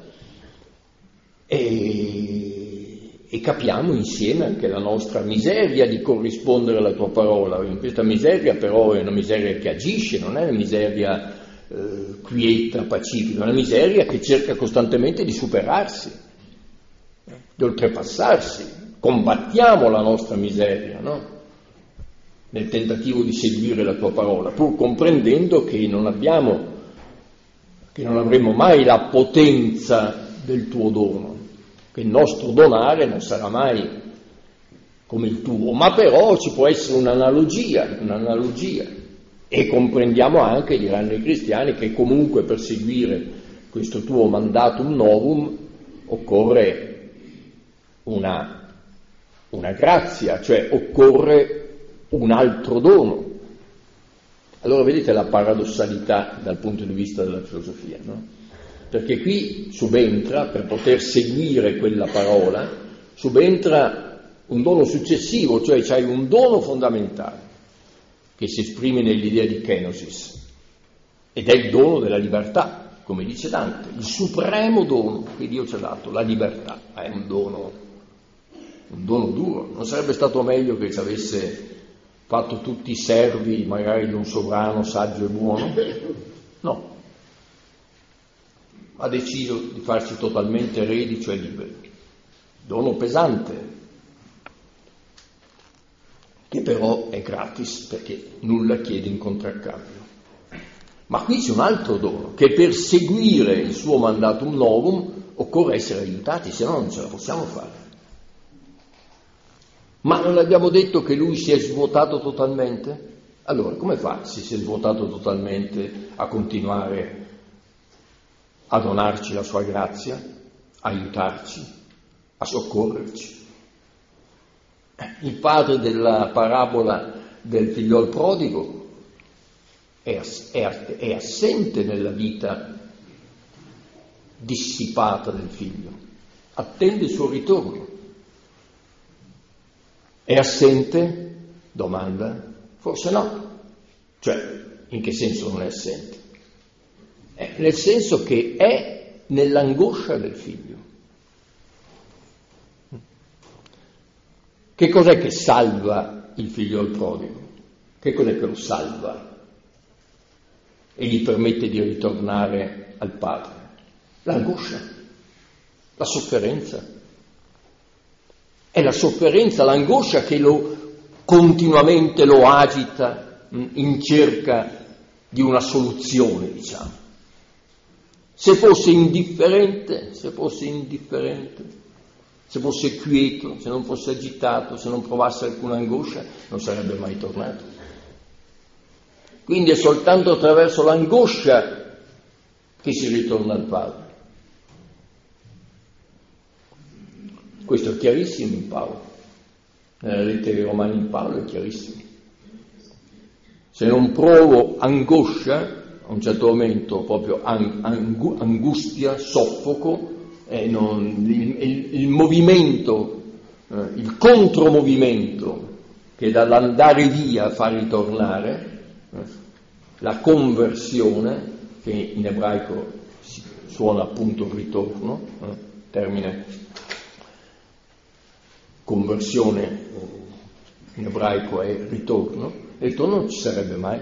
e, e capiamo insieme anche la nostra miseria di corrispondere alla tua parola. In questa miseria però è una miseria che agisce, non è una miseria eh, quieta, pacifica, è una miseria che cerca costantemente di superarsi, di oltrepassarsi, combattiamo la nostra miseria, no? Nel tentativo di seguire la tua parola, pur comprendendo che non abbiamo, che non avremo mai la potenza del tuo dono, che il nostro donare non sarà mai come il tuo, ma però ci può essere un'analogia, un'analogia, e comprendiamo anche, diranno i cristiani, che comunque per seguire questo tuo mandatum novum occorre Una, una grazia, cioè occorre un altro dono. Allora vedete la paradossalità dal punto di vista della filosofia, no? Perché qui subentra, per poter seguire quella parola, subentra un dono successivo, cioè c'hai un dono fondamentale che si esprime nell'idea di kenosis, ed è il dono della libertà, come dice Dante, il supremo dono che Dio ci ha dato, la libertà. È un dono un dono duro. Non sarebbe stato meglio che ci avesse fatto tutti i servi magari di un sovrano saggio e buono? No, ha deciso di farci totalmente eredi, cioè liberi. Dono pesante, che però è gratis perché nulla chiede in contraccambio. Ma qui c'è un altro dono, che per seguire il suo mandatum novum occorre essere aiutati, se no non ce la possiamo fare. Ma non abbiamo detto che lui si è svuotato totalmente? Allora, come fa, se si è svuotato totalmente, a continuare a donarci la sua grazia, a aiutarci, a soccorrerci? Il padre della parabola del figliol prodigo è, ass- è, ass- è assente nella vita dissipata del figlio, attende il suo ritorno. È assente? Domanda. Forse no. Cioè, In che senso non è assente? Eh, nel senso che è nell'angoscia del figlio. Che cos'è che salva il figlio al prodigo? Che cos'è che lo salva e gli permette di ritornare al padre? L'angoscia, la sofferenza. È la sofferenza, l'angoscia che lo continuamente lo agita in cerca di una soluzione, diciamo. Se fosse indifferente, se fosse indifferente, se fosse quieto, se non fosse agitato, se non provasse alcuna angoscia, non sarebbe mai tornato. Quindi è soltanto attraverso l'angoscia che si ritorna al Padre. Questo è chiarissimo in Paolo. Nella lettera ai Romani in Paolo è chiarissimo. Se non provo angoscia, a un certo momento proprio angustia, soffoco, eh, non, il, il, il movimento, eh, il contromovimento che dall'andare via fa ritornare, eh, la conversione, che in ebraico suona appunto ritorno, eh, termine conversione in ebraico è ritorno, e il ritorno non ci sarebbe mai.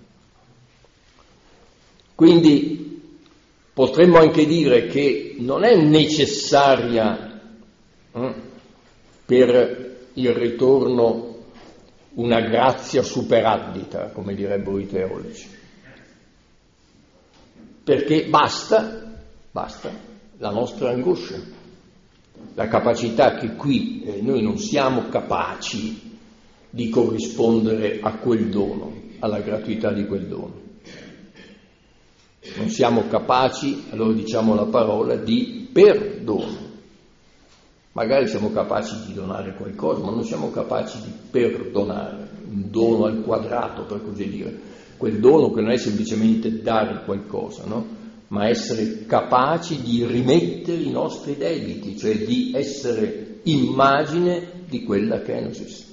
Quindi potremmo anche dire che non è necessaria eh, per il ritorno una grazia superaddita, come direbbero i teologi, perché basta, basta la nostra angoscia, la capacità che qui eh, noi non siamo capaci di corrispondere a quel dono, alla gratuità di quel dono. Non siamo capaci, allora diciamo la parola, di perdono. Magari siamo capaci di donare qualcosa, ma non siamo capaci di perdonare, un dono al quadrato, per così dire. Quel dono che non è semplicemente dare qualcosa, no? Ma essere capaci di rimettere i nostri debiti, cioè di essere immagine di quella che è noi stessi.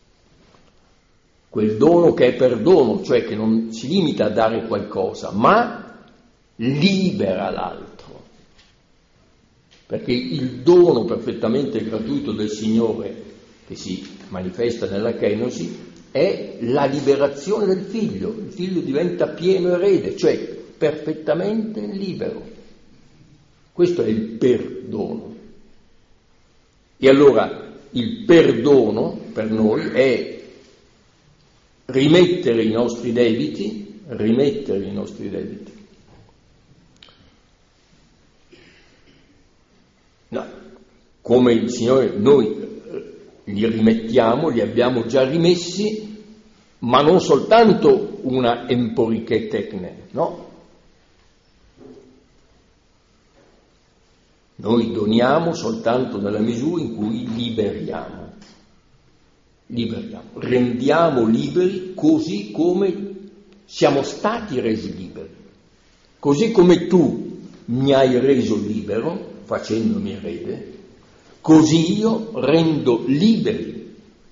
Quel dono che è perdono, cioè che non si limita a dare qualcosa, ma libera l'altro, perché il dono perfettamente gratuito del Signore che si manifesta nella kenosi è la liberazione del figlio. Il figlio diventa pieno erede, cioè perfettamente libero. Questo è il perdono. E allora il perdono per noi è rimettere i nostri debiti, rimettere i nostri debiti. No, come il Signore, noi li rimettiamo, li abbiamo già rimessi, ma non soltanto una emporiché tecne, no? Noi doniamo soltanto nella misura in cui liberiamo. Liberiamo, rendiamo liberi così come siamo stati resi liberi. Così come tu mi hai reso libero, facendomi erede, così io rendo liberi,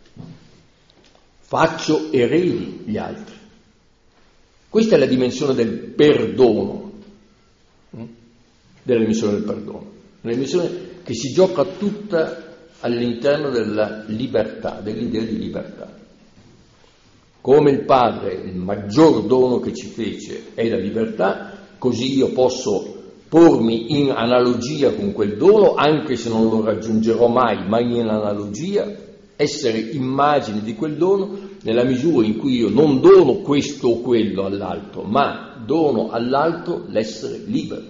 faccio eredi gli altri. Questa è la dimensione del perdono, della dimensione del perdono, una dimensione che si gioca tutta all'interno della libertà, dell'idea di libertà. Come il Padre, il maggior dono che ci fece è la libertà, così io posso pormi in analogia con quel dono, anche se non lo raggiungerò mai, ma in analogia, essere immagine di quel dono nella misura in cui io non dono questo o quello all'altro, ma dono all'altro l'essere libero.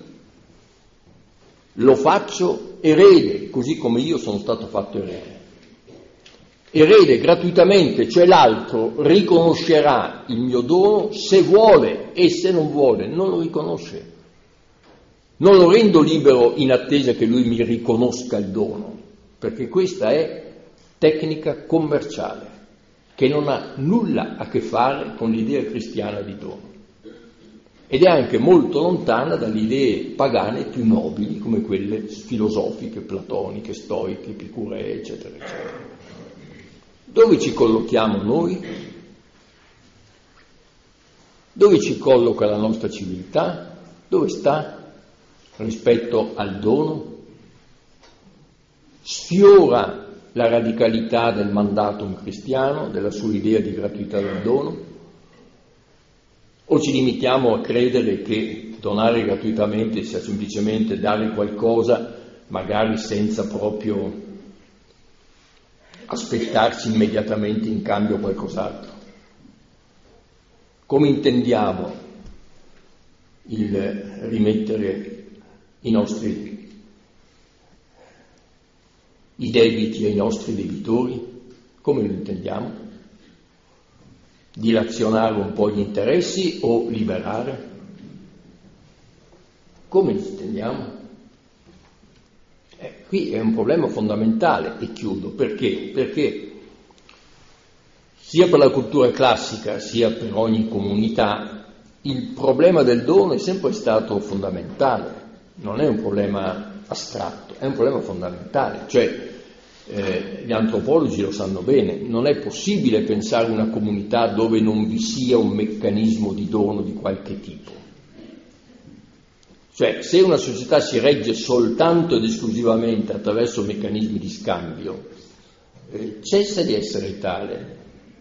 Lo faccio erede, così come io sono stato fatto erede. Erede gratuitamente, cioè l'altro riconoscerà il mio dono se vuole, e se non vuole non lo riconosce. Non lo rendo libero in attesa che lui mi riconosca il dono, perché questa è tecnica commerciale, che non ha nulla a che fare con l'idea cristiana di dono. Ed è anche molto lontana dalle idee pagane più nobili, come quelle filosofiche, platoniche, stoiche, epicuree, eccetera, eccetera. Dove ci collochiamo noi? Dove ci colloca la nostra civiltà? Dove sta rispetto al dono? Sfiora la radicalità del mandatum cristiano, della sua idea di gratuità del dono? O ci limitiamo a credere che donare gratuitamente sia semplicemente dare qualcosa, magari senza proprio aspettarci immediatamente in cambio qualcos'altro? Come intendiamo il rimettere i nostri i debiti ai nostri debitori? Come lo intendiamo? Dilazionare un po' gli interessi o liberare? Come lo intendiamo? Eh, qui è un problema fondamentale, e chiudo. Perché? Perché sia per la cultura classica sia per ogni comunità il problema del dono è sempre stato fondamentale, non è un problema astratto, è un problema fondamentale. Cioè eh, gli antropologi lo sanno bene, non è possibile pensare una comunità dove non vi sia un meccanismo di dono di qualche tipo. Cioè, se una società si regge soltanto ed esclusivamente attraverso meccanismi di scambio, eh, cessa di essere tale.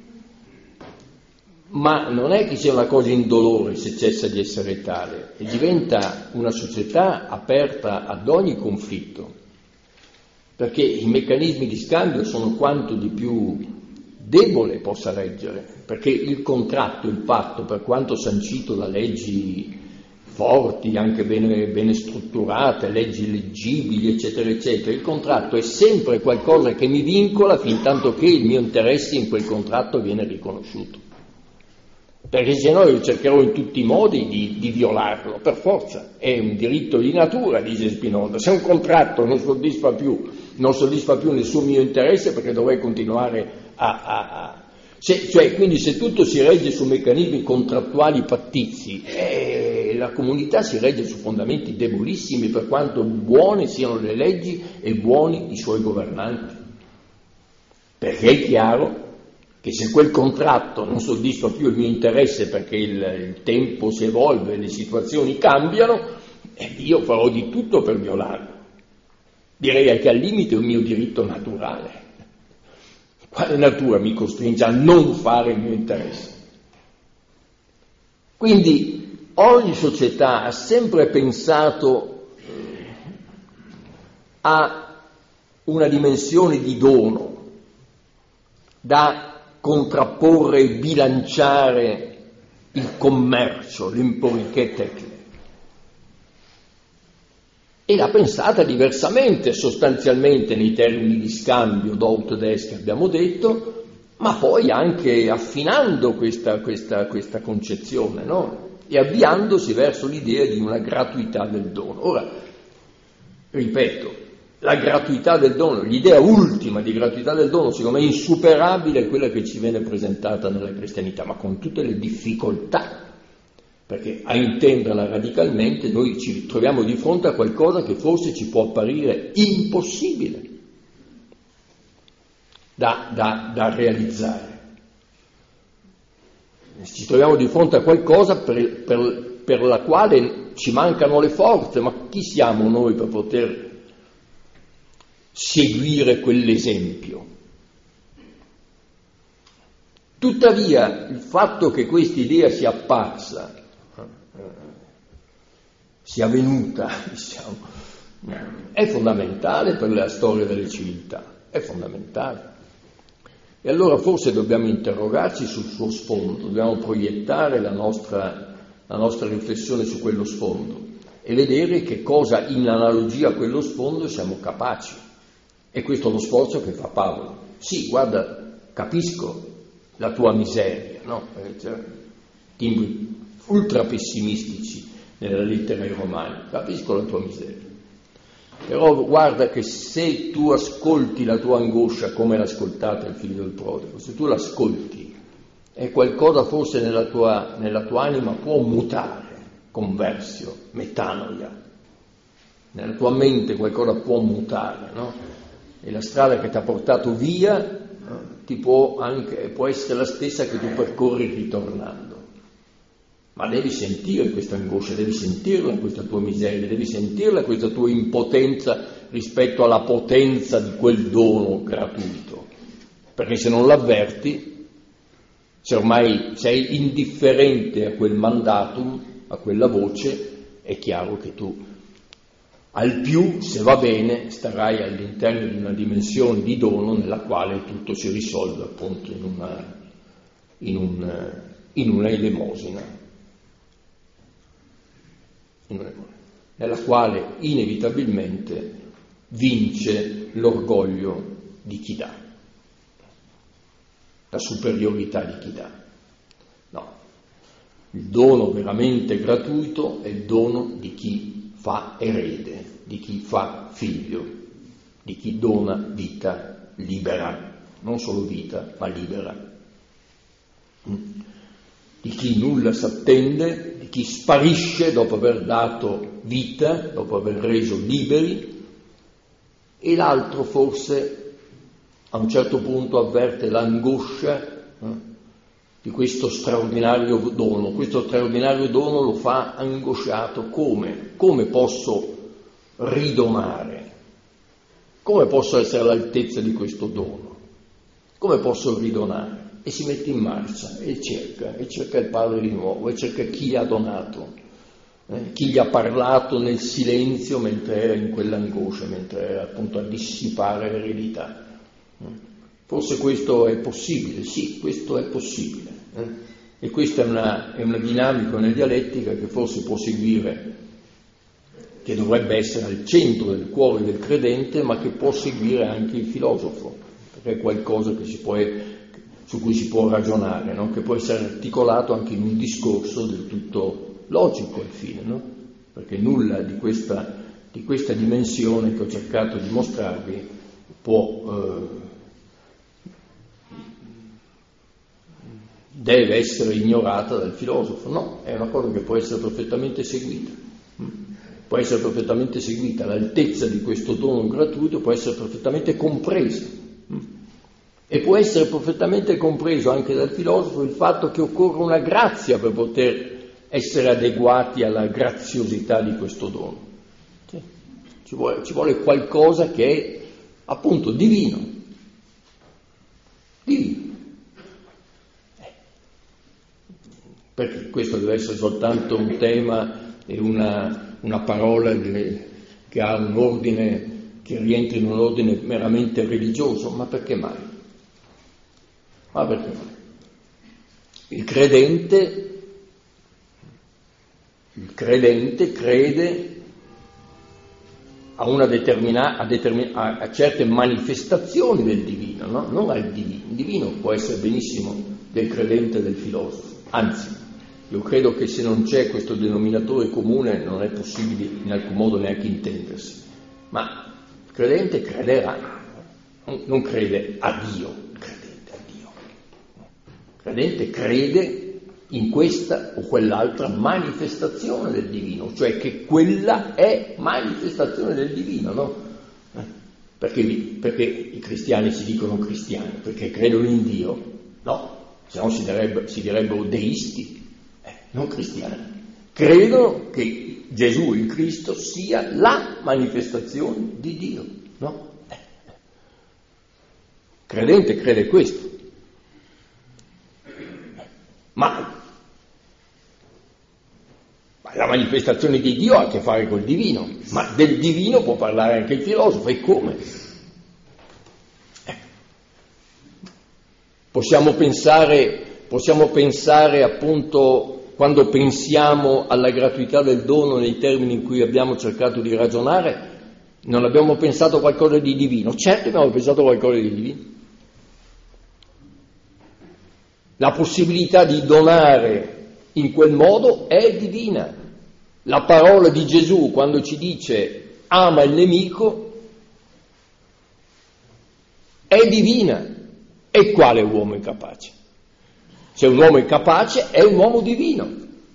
Ma non è che sia una cosa indolore se cessa di essere tale, e diventa una società aperta ad ogni conflitto, perché i meccanismi di scambio sono quanto di più debole possa reggere, perché il contratto, il patto, per quanto sancito da leggi forti, anche bene, bene strutturate, leggi leggibili, eccetera, eccetera, il contratto è sempre qualcosa che mi vincola fin tanto che il mio interesse in quel contratto viene riconosciuto. Perché se no io cercherò in tutti i modi di, di violarlo, per forza, è un diritto di natura, dice Spinoza. Se un contratto non soddisfa più, non soddisfa più nessun mio interesse, perché dovrei continuare a... a, a se, cioè, quindi se tutto si regge su meccanismi contrattuali pattizi, eh, la comunità si regge su fondamenti debolissimi, per quanto buone siano le leggi e buoni i suoi governanti. Perché è chiaro che se quel contratto non soddisfa più il mio interesse perché il, il tempo si evolve, le situazioni cambiano, eh, io farò di tutto per violarlo. Direi che al limite è un mio diritto naturale. Quale natura mi costringe a non fare il mio interesse? Quindi ogni società ha sempre pensato a una dimensione di dono da contrapporre e bilanciare il commercio, l'imporichet tecnico. E l'ha pensata diversamente, sostanzialmente nei termini di scambio d'out des che abbiamo detto, ma poi anche affinando questa, questa, questa concezione, no? E avviandosi verso l'idea di una gratuità del dono. Ora, ripeto, la gratuità del dono, l'idea ultima di gratuità del dono, secondo me insuperabile, è quella che ci viene presentata nella cristianità, ma con tutte le difficoltà, perché a intenderla radicalmente noi ci troviamo di fronte a qualcosa che forse ci può apparire impossibile da, da, da realizzare. Ci troviamo di fronte a qualcosa per, per, per la quale ci mancano le forze, ma chi siamo noi per poter seguire quell'esempio? Tuttavia il fatto che questa idea sia apparsa, sia venuta, diciamo, è fondamentale per la storia delle civiltà, è fondamentale. E allora forse dobbiamo interrogarci sul suo sfondo, dobbiamo proiettare la nostra, la nostra riflessione su quello sfondo e vedere che cosa in analogia a quello sfondo siamo capaci. E questo è lo sforzo che fa Paolo. Sì, guarda, capisco la tua miseria, no? Cioè, timbri ultra pessimistici nella lettera ai Romani, capisco la tua miseria. Però guarda che se tu ascolti la tua angoscia come l'ha ascoltata il figlio del prodigo, se tu l'ascolti, è qualcosa forse nella tua, nella tua anima può mutare, conversio, metanoia. Nella tua mente qualcosa può mutare, no? E la strada che ti ha portato via, no, ti può anche può essere la stessa che tu percorri ritornando. ma devi sentire questa angoscia, devi sentirla in questa tua miseria, devi sentirla in questa tua impotenza rispetto alla potenza di quel dono gratuito, perché se non l'avverti, se ormai sei indifferente a quel mandatum, a quella voce, è chiaro che tu al più, se va bene, starai all'interno di una dimensione di dono nella quale tutto si risolve appunto in una, in un, in una elemosina, in una, nella quale inevitabilmente vince l'orgoglio di chi dà, la superiorità di chi dà. No, il dono veramente gratuito è il dono di chi fa erede, di chi fa figlio, di chi dona vita libera, non solo vita, ma libera, di chi nulla s'attende, di chi sparisce dopo aver dato vita, dopo aver reso liberi, e l'altro forse a un certo punto avverte l'angoscia eh, di questo straordinario dono. Questo straordinario dono lo fa angosciato. Come? Come posso ridonare? Come posso essere all'altezza di questo dono? Come posso ridonare? E si mette in marcia e cerca, e cerca il Padre di nuovo, e cerca chi gli ha donato, eh, chi gli ha parlato nel silenzio mentre era in quell'angoscia, mentre era appunto a dissipare l'eredità. Forse questo è possibile, sì, questo è possibile. Eh? E questa è una, è una dinamica, una dialettica che forse può seguire, che dovrebbe essere al centro del cuore del credente, ma che può seguire anche il filosofo, perché è qualcosa che si può, su cui si può ragionare, no? Che può essere articolato anche in un discorso del tutto logico alla fine, no? Perché nulla di questa, di questa dimensione che ho cercato di mostrarvi può... Eh, deve essere ignorata dal filosofo. No, è una cosa che può essere perfettamente seguita, può essere perfettamente seguita, l'altezza di questo dono gratuito può essere perfettamente compresa, e può essere perfettamente compreso anche dal filosofo il fatto che occorre una grazia per poter essere adeguati alla graziosità di questo dono. Ci vuole, ci vuole qualcosa che è appunto divino, divino. Perché questo deve essere soltanto un tema e una, una parola che ha un ordine, che rientra in un ordine meramente religioso, ma perché mai? Ma perché mai? Il credente, il credente crede a, una determina, a, determin, a, a certe manifestazioni del divino, no? Non al divino. Il divino può essere benissimo del credente e del filosofo, anzi, io credo che se non c'è questo denominatore comune non è possibile in alcun modo neanche intendersi. Ma il credente crederà, non crede a Dio, il credente a Dio. Il credente crede in questa o quell'altra manifestazione del divino, cioè che quella è manifestazione del divino, no? Perché, perché i cristiani si dicono cristiani? Perché credono in Dio? No, se no si direbbe, si direbbero deisti. Non cristiani, credono che Gesù, il Cristo, sia la manifestazione di Dio, no? Credente crede questo, ma, ma la manifestazione di Dio ha a che fare col divino, ma del divino può parlare anche il filosofo, e come? Possiamo pensare, possiamo pensare appunto... Quando pensiamo alla gratuità del dono nei termini in cui abbiamo cercato di ragionare, non abbiamo pensato a qualcosa di divino. Certo abbiamo pensato a qualcosa di divino. La possibilità di donare in quel modo è divina. La parola di Gesù, quando ci dice ama il nemico, è divina. E quale uomo è capace? Se un uomo è capace, è un uomo divino.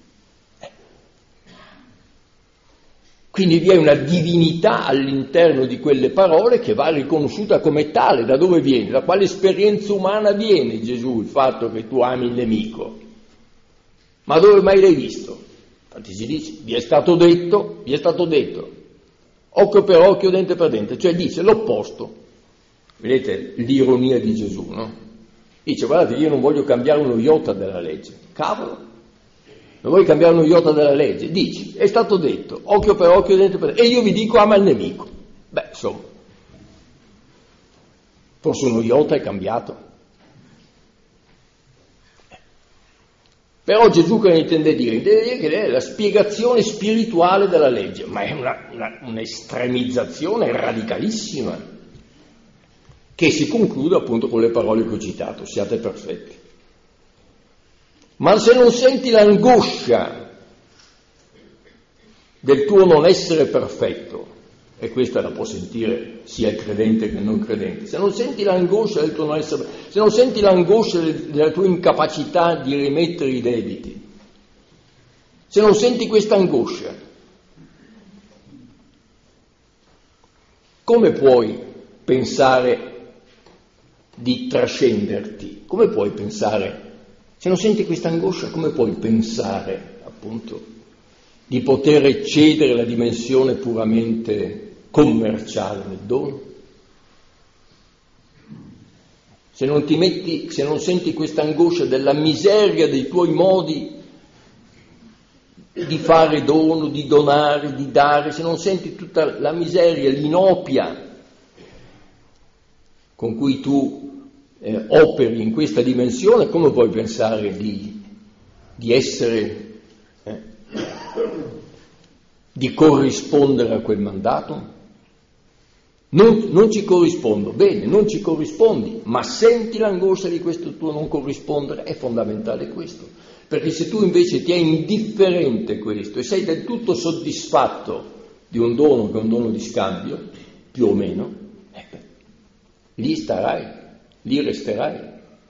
Quindi vi è una divinità all'interno di quelle parole che va riconosciuta come tale. Da dove viene? Da quale esperienza umana viene, Gesù, il fatto che tu ami il nemico? Ma dove mai l'hai visto? Infatti si dice, vi è stato detto, vi è stato detto, occhio per occhio, dente per dente, cioè dice l'opposto. Vedete l'ironia di Gesù, no? Dice, guardate, io non voglio cambiare uno iota della legge. Cavolo, non vuoi cambiare uno iota della legge? Dici, è stato detto, occhio per occhio, dente per dente, e io vi dico ama il nemico. Beh, insomma, forse uno iota è cambiato. Però Gesù che ne intende dire? Intende dire che è la spiegazione spirituale della legge, ma è una, una, un'estremizzazione radicalissima, che si conclude appunto con le parole che ho citato, siate perfetti. Ma se non senti l'angoscia del tuo non essere perfetto, e questa la può sentire sia il credente che il non credente, se non senti l'angoscia del tuo non essere, se non senti l'angoscia della tua incapacità di rimettere i debiti, se non senti questa angoscia, come puoi pensare di trascenderti? Come puoi pensare, se non senti questa angoscia, come puoi pensare appunto di poter eccedere la dimensione puramente commerciale del dono? Se non ti metti, se non senti questa angoscia della miseria dei tuoi modi di fare dono, di donare, di dare, se non senti tutta la miseria, l'inopia con cui tu eh, operi in questa dimensione, come puoi pensare di, di essere, eh, di corrispondere a quel mandato? Non, non ci corrispondo, bene, non ci corrispondi, ma senti l'angoscia di questo tuo non corrispondere, è fondamentale questo, perché se tu invece ti è indifferente questo e sei del tutto soddisfatto di un dono che è un dono di scambio, più o meno, eh beh, lì starai, lì resterai.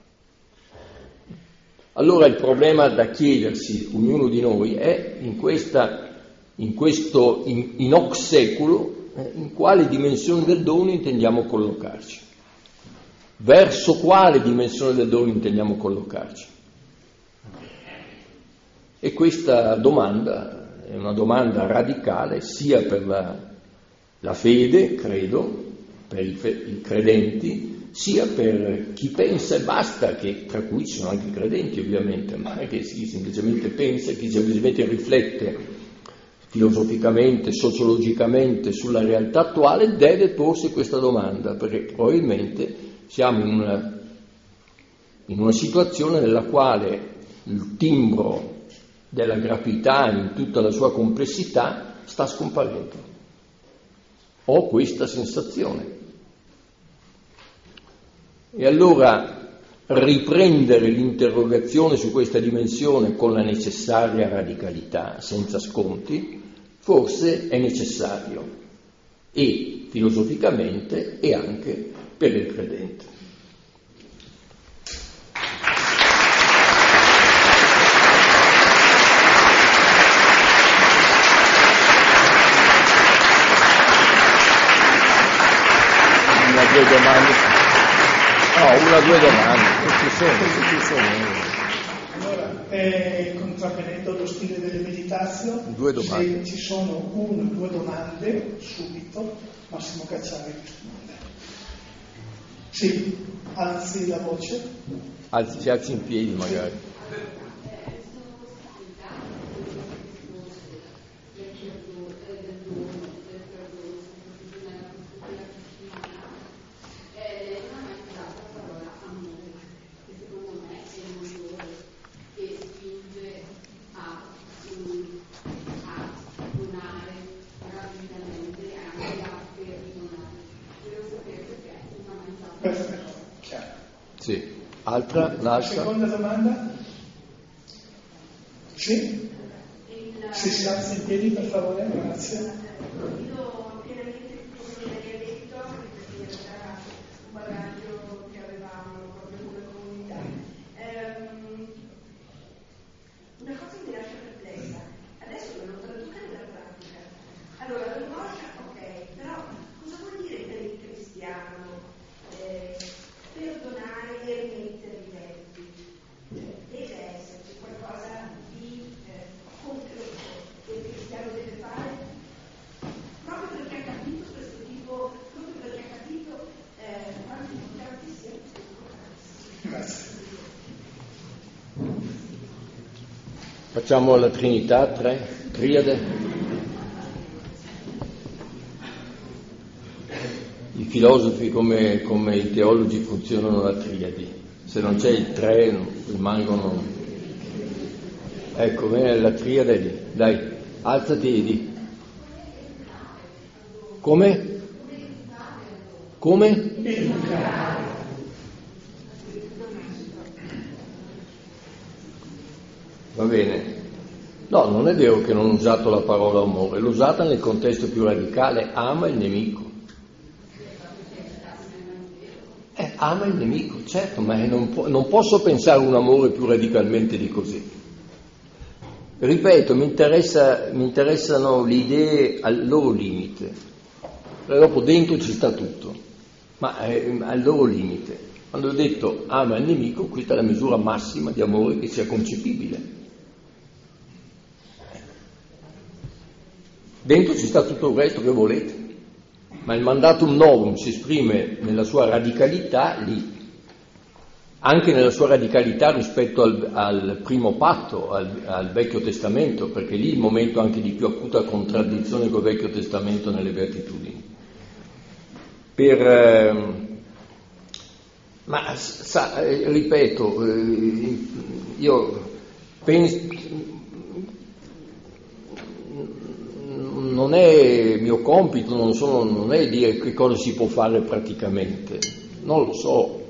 Allora il problema da chiedersi, ognuno di noi, è in questa, in questo, in, in hoc seculo, in quale dimensione del dono intendiamo collocarci? Verso quale dimensione del dono intendiamo collocarci? E questa domanda è una domanda radicale sia per la, la fede, credo, per i, i credenti, sia per chi pensa e basta, che, tra cui ci sono anche i credenti ovviamente, ma che chi semplicemente pensa, chi semplicemente riflette filosoficamente, sociologicamente sulla realtà attuale, deve porsi questa domanda, perché probabilmente siamo in una, in una situazione nella quale il timbro della gratuità in tutta la sua complessità sta scomparendo. Ho questa sensazione. E allora riprendere l'interrogazione su questa dimensione con la necessaria radicalità, senza sconti, forse è necessario, e filosoficamente e anche per il credente. Una due domande. No, una due domande, se ci sono, se ci sono. Allora, eh, contravvenendo lo stile delle meditazioni, due domande. Se ci sono una o due domande, subito, Massimo Cacciari risponde. Sì, alzi la voce. Alzi, si alzi in piedi magari. Perfetto, chiaro. Sì. Altra, l'altra? Seconda domanda? Sì? Se si alza in piedi, per favore, grazie. Io pienamente tutto quello che hai detto, perché era un bagaglio che avevamo proprio come comunità. Ehm, una cosa che mi lascia perplessa, adesso lo traduca nella pratica. Allora, l'angoscia, ok, però cosa vuol dire per il cristiano eh, perdonare e rimettere i debiti? Deve esserci qualcosa di Facciamo la Trinità, tre, triade. I filosofi come, come i teologi funzionano a triadi. Se non c'è il tre rimangono. Ecco, bene, la triade lì. Dai, alzati e di. Come? Come? Va bene. No, non è vero che non ho usato la parola amore, l'ho usata nel contesto più radicale, ama il nemico. Eh, ama il nemico, certo, ma non, po- non posso pensare un amore più radicalmente di così. Ripeto, mi, interessa, mi interessano le idee al loro limite. E dopo dentro ci sta tutto, ma eh, al loro limite. Quando ho detto ama il nemico, questa è la misura massima di amore che sia concepibile. Dentro ci sta tutto il resto che volete, ma il mandatum novum si esprime nella sua radicalità lì, anche nella sua radicalità rispetto al, al primo patto, al, al Vecchio Testamento, perché lì è il momento anche di più acuta contraddizione col Vecchio Testamento nelle Beatitudini. Per, eh, ma sa, eh, ripeto, eh, io penso. Non è mio compito, non, sono, non è dire che cosa si può fare praticamente, non lo so.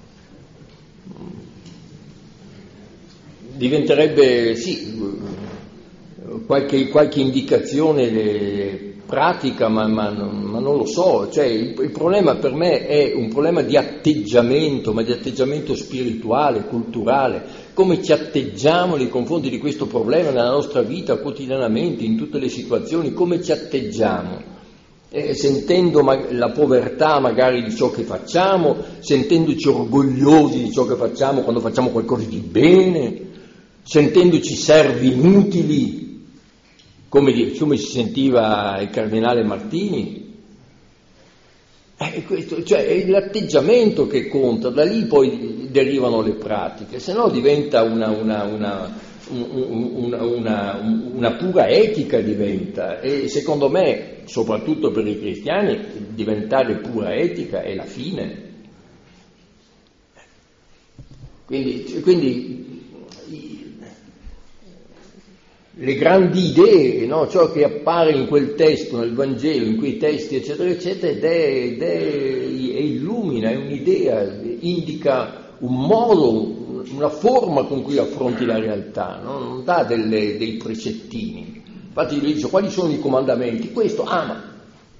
Diventerebbe, sì, qualche, qualche indicazione pratica, ma, ma, ma non lo so. Cioè, il, il problema per me è un problema di atteggiamento, ma di atteggiamento spirituale, culturale. Come ci atteggiamo nei confronti di questo problema nella nostra vita quotidianamente, in tutte le situazioni, come ci atteggiamo? Eh, sentendo ma- la povertà magari di ciò che facciamo, sentendoci orgogliosi di ciò che facciamo quando facciamo qualcosa di bene, sentendoci servi inutili, come, di, come si sentiva il cardinale Martini. Eh, questo, cioè è l'atteggiamento che conta, da lì poi derivano le pratiche, se no diventa una, una, una, una, una, una pura etica diventa, e secondo me, soprattutto per i cristiani, diventare pura etica è la fine. Quindi, quindi le grandi idee, no? Ciò che appare in quel testo, nel Vangelo, in quei testi, eccetera, eccetera, ed è, ed è, è illumina, è un'idea, indica un modo, una forma con cui affronti la realtà, no? Non dà delle, dei precettini. Infatti gli dice, quali sono i comandamenti? Questo, ama.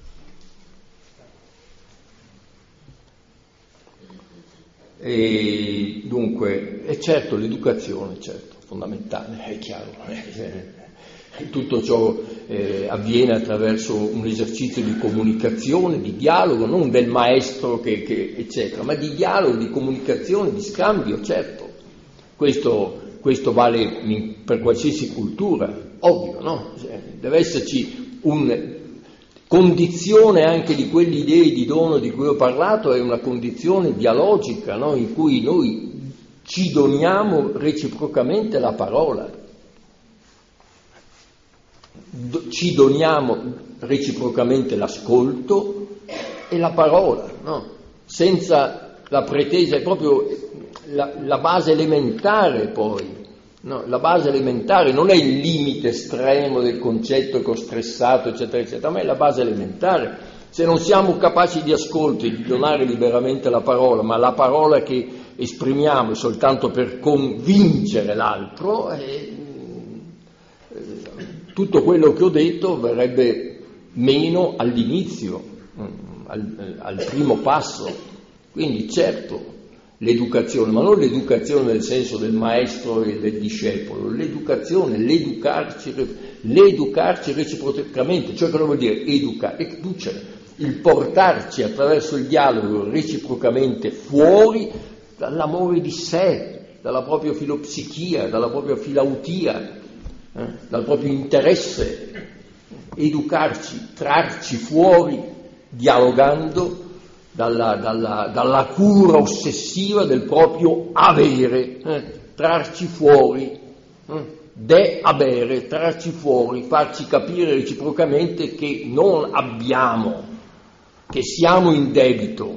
E dunque, è certo l'educazione, certo, fondamentale, è chiaro. Tutto ciò eh, avviene attraverso un esercizio di comunicazione, di dialogo, non del maestro che, che eccetera, ma di dialogo, di comunicazione, di scambio, certo. Questo, questo vale in, per qualsiasi cultura, ovvio, no? Deve esserci un condizione anche di quelle idee di dono di cui ho parlato, è una condizione dialogica, no? In cui noi ci doniamo reciprocamente la parola. Ci doniamo reciprocamente l'ascolto e la parola, no? Senza la pretesa, è proprio la, la base elementare poi, no? La base elementare non è il limite estremo del concetto che ho stressato, eccetera, eccetera, ma è la base elementare. Se non siamo capaci di ascolto e di donare liberamente la parola, ma la parola che esprimiamo è soltanto per convincere l'altro, è, tutto quello che ho detto verrebbe meno all'inizio, al, al primo passo. Quindi certo l'educazione, ma non l'educazione nel senso del maestro e del discepolo, l'educazione, l'educarci, l'educarci reciprocamente, cioè cosa vuol dire educare? Educere, il portarci attraverso il dialogo reciprocamente fuori dall'amore di sé, dalla propria filopsichia, dalla propria filautia, Eh, dal proprio interesse, educarci, trarci fuori, dialogando dalla, dalla, dalla cura ossessiva del proprio avere, eh, trarci fuori. Eh. de avere, trarci fuori, farci capire reciprocamente che non abbiamo, che siamo in debito.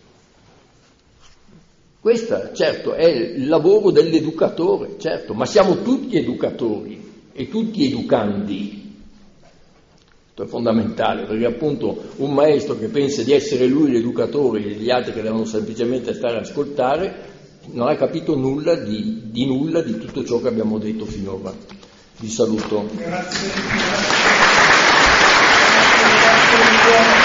Questo, certo, è il lavoro dell'educatore, certo, ma siamo tutti educatori e tutti educandi. Questo è fondamentale, perché appunto un maestro che pensa di essere lui l'educatore e gli altri che devono semplicemente stare a ascoltare non ha capito nulla di, di nulla di tutto ciò che abbiamo detto finora. Vi saluto. Grazie. Grazie.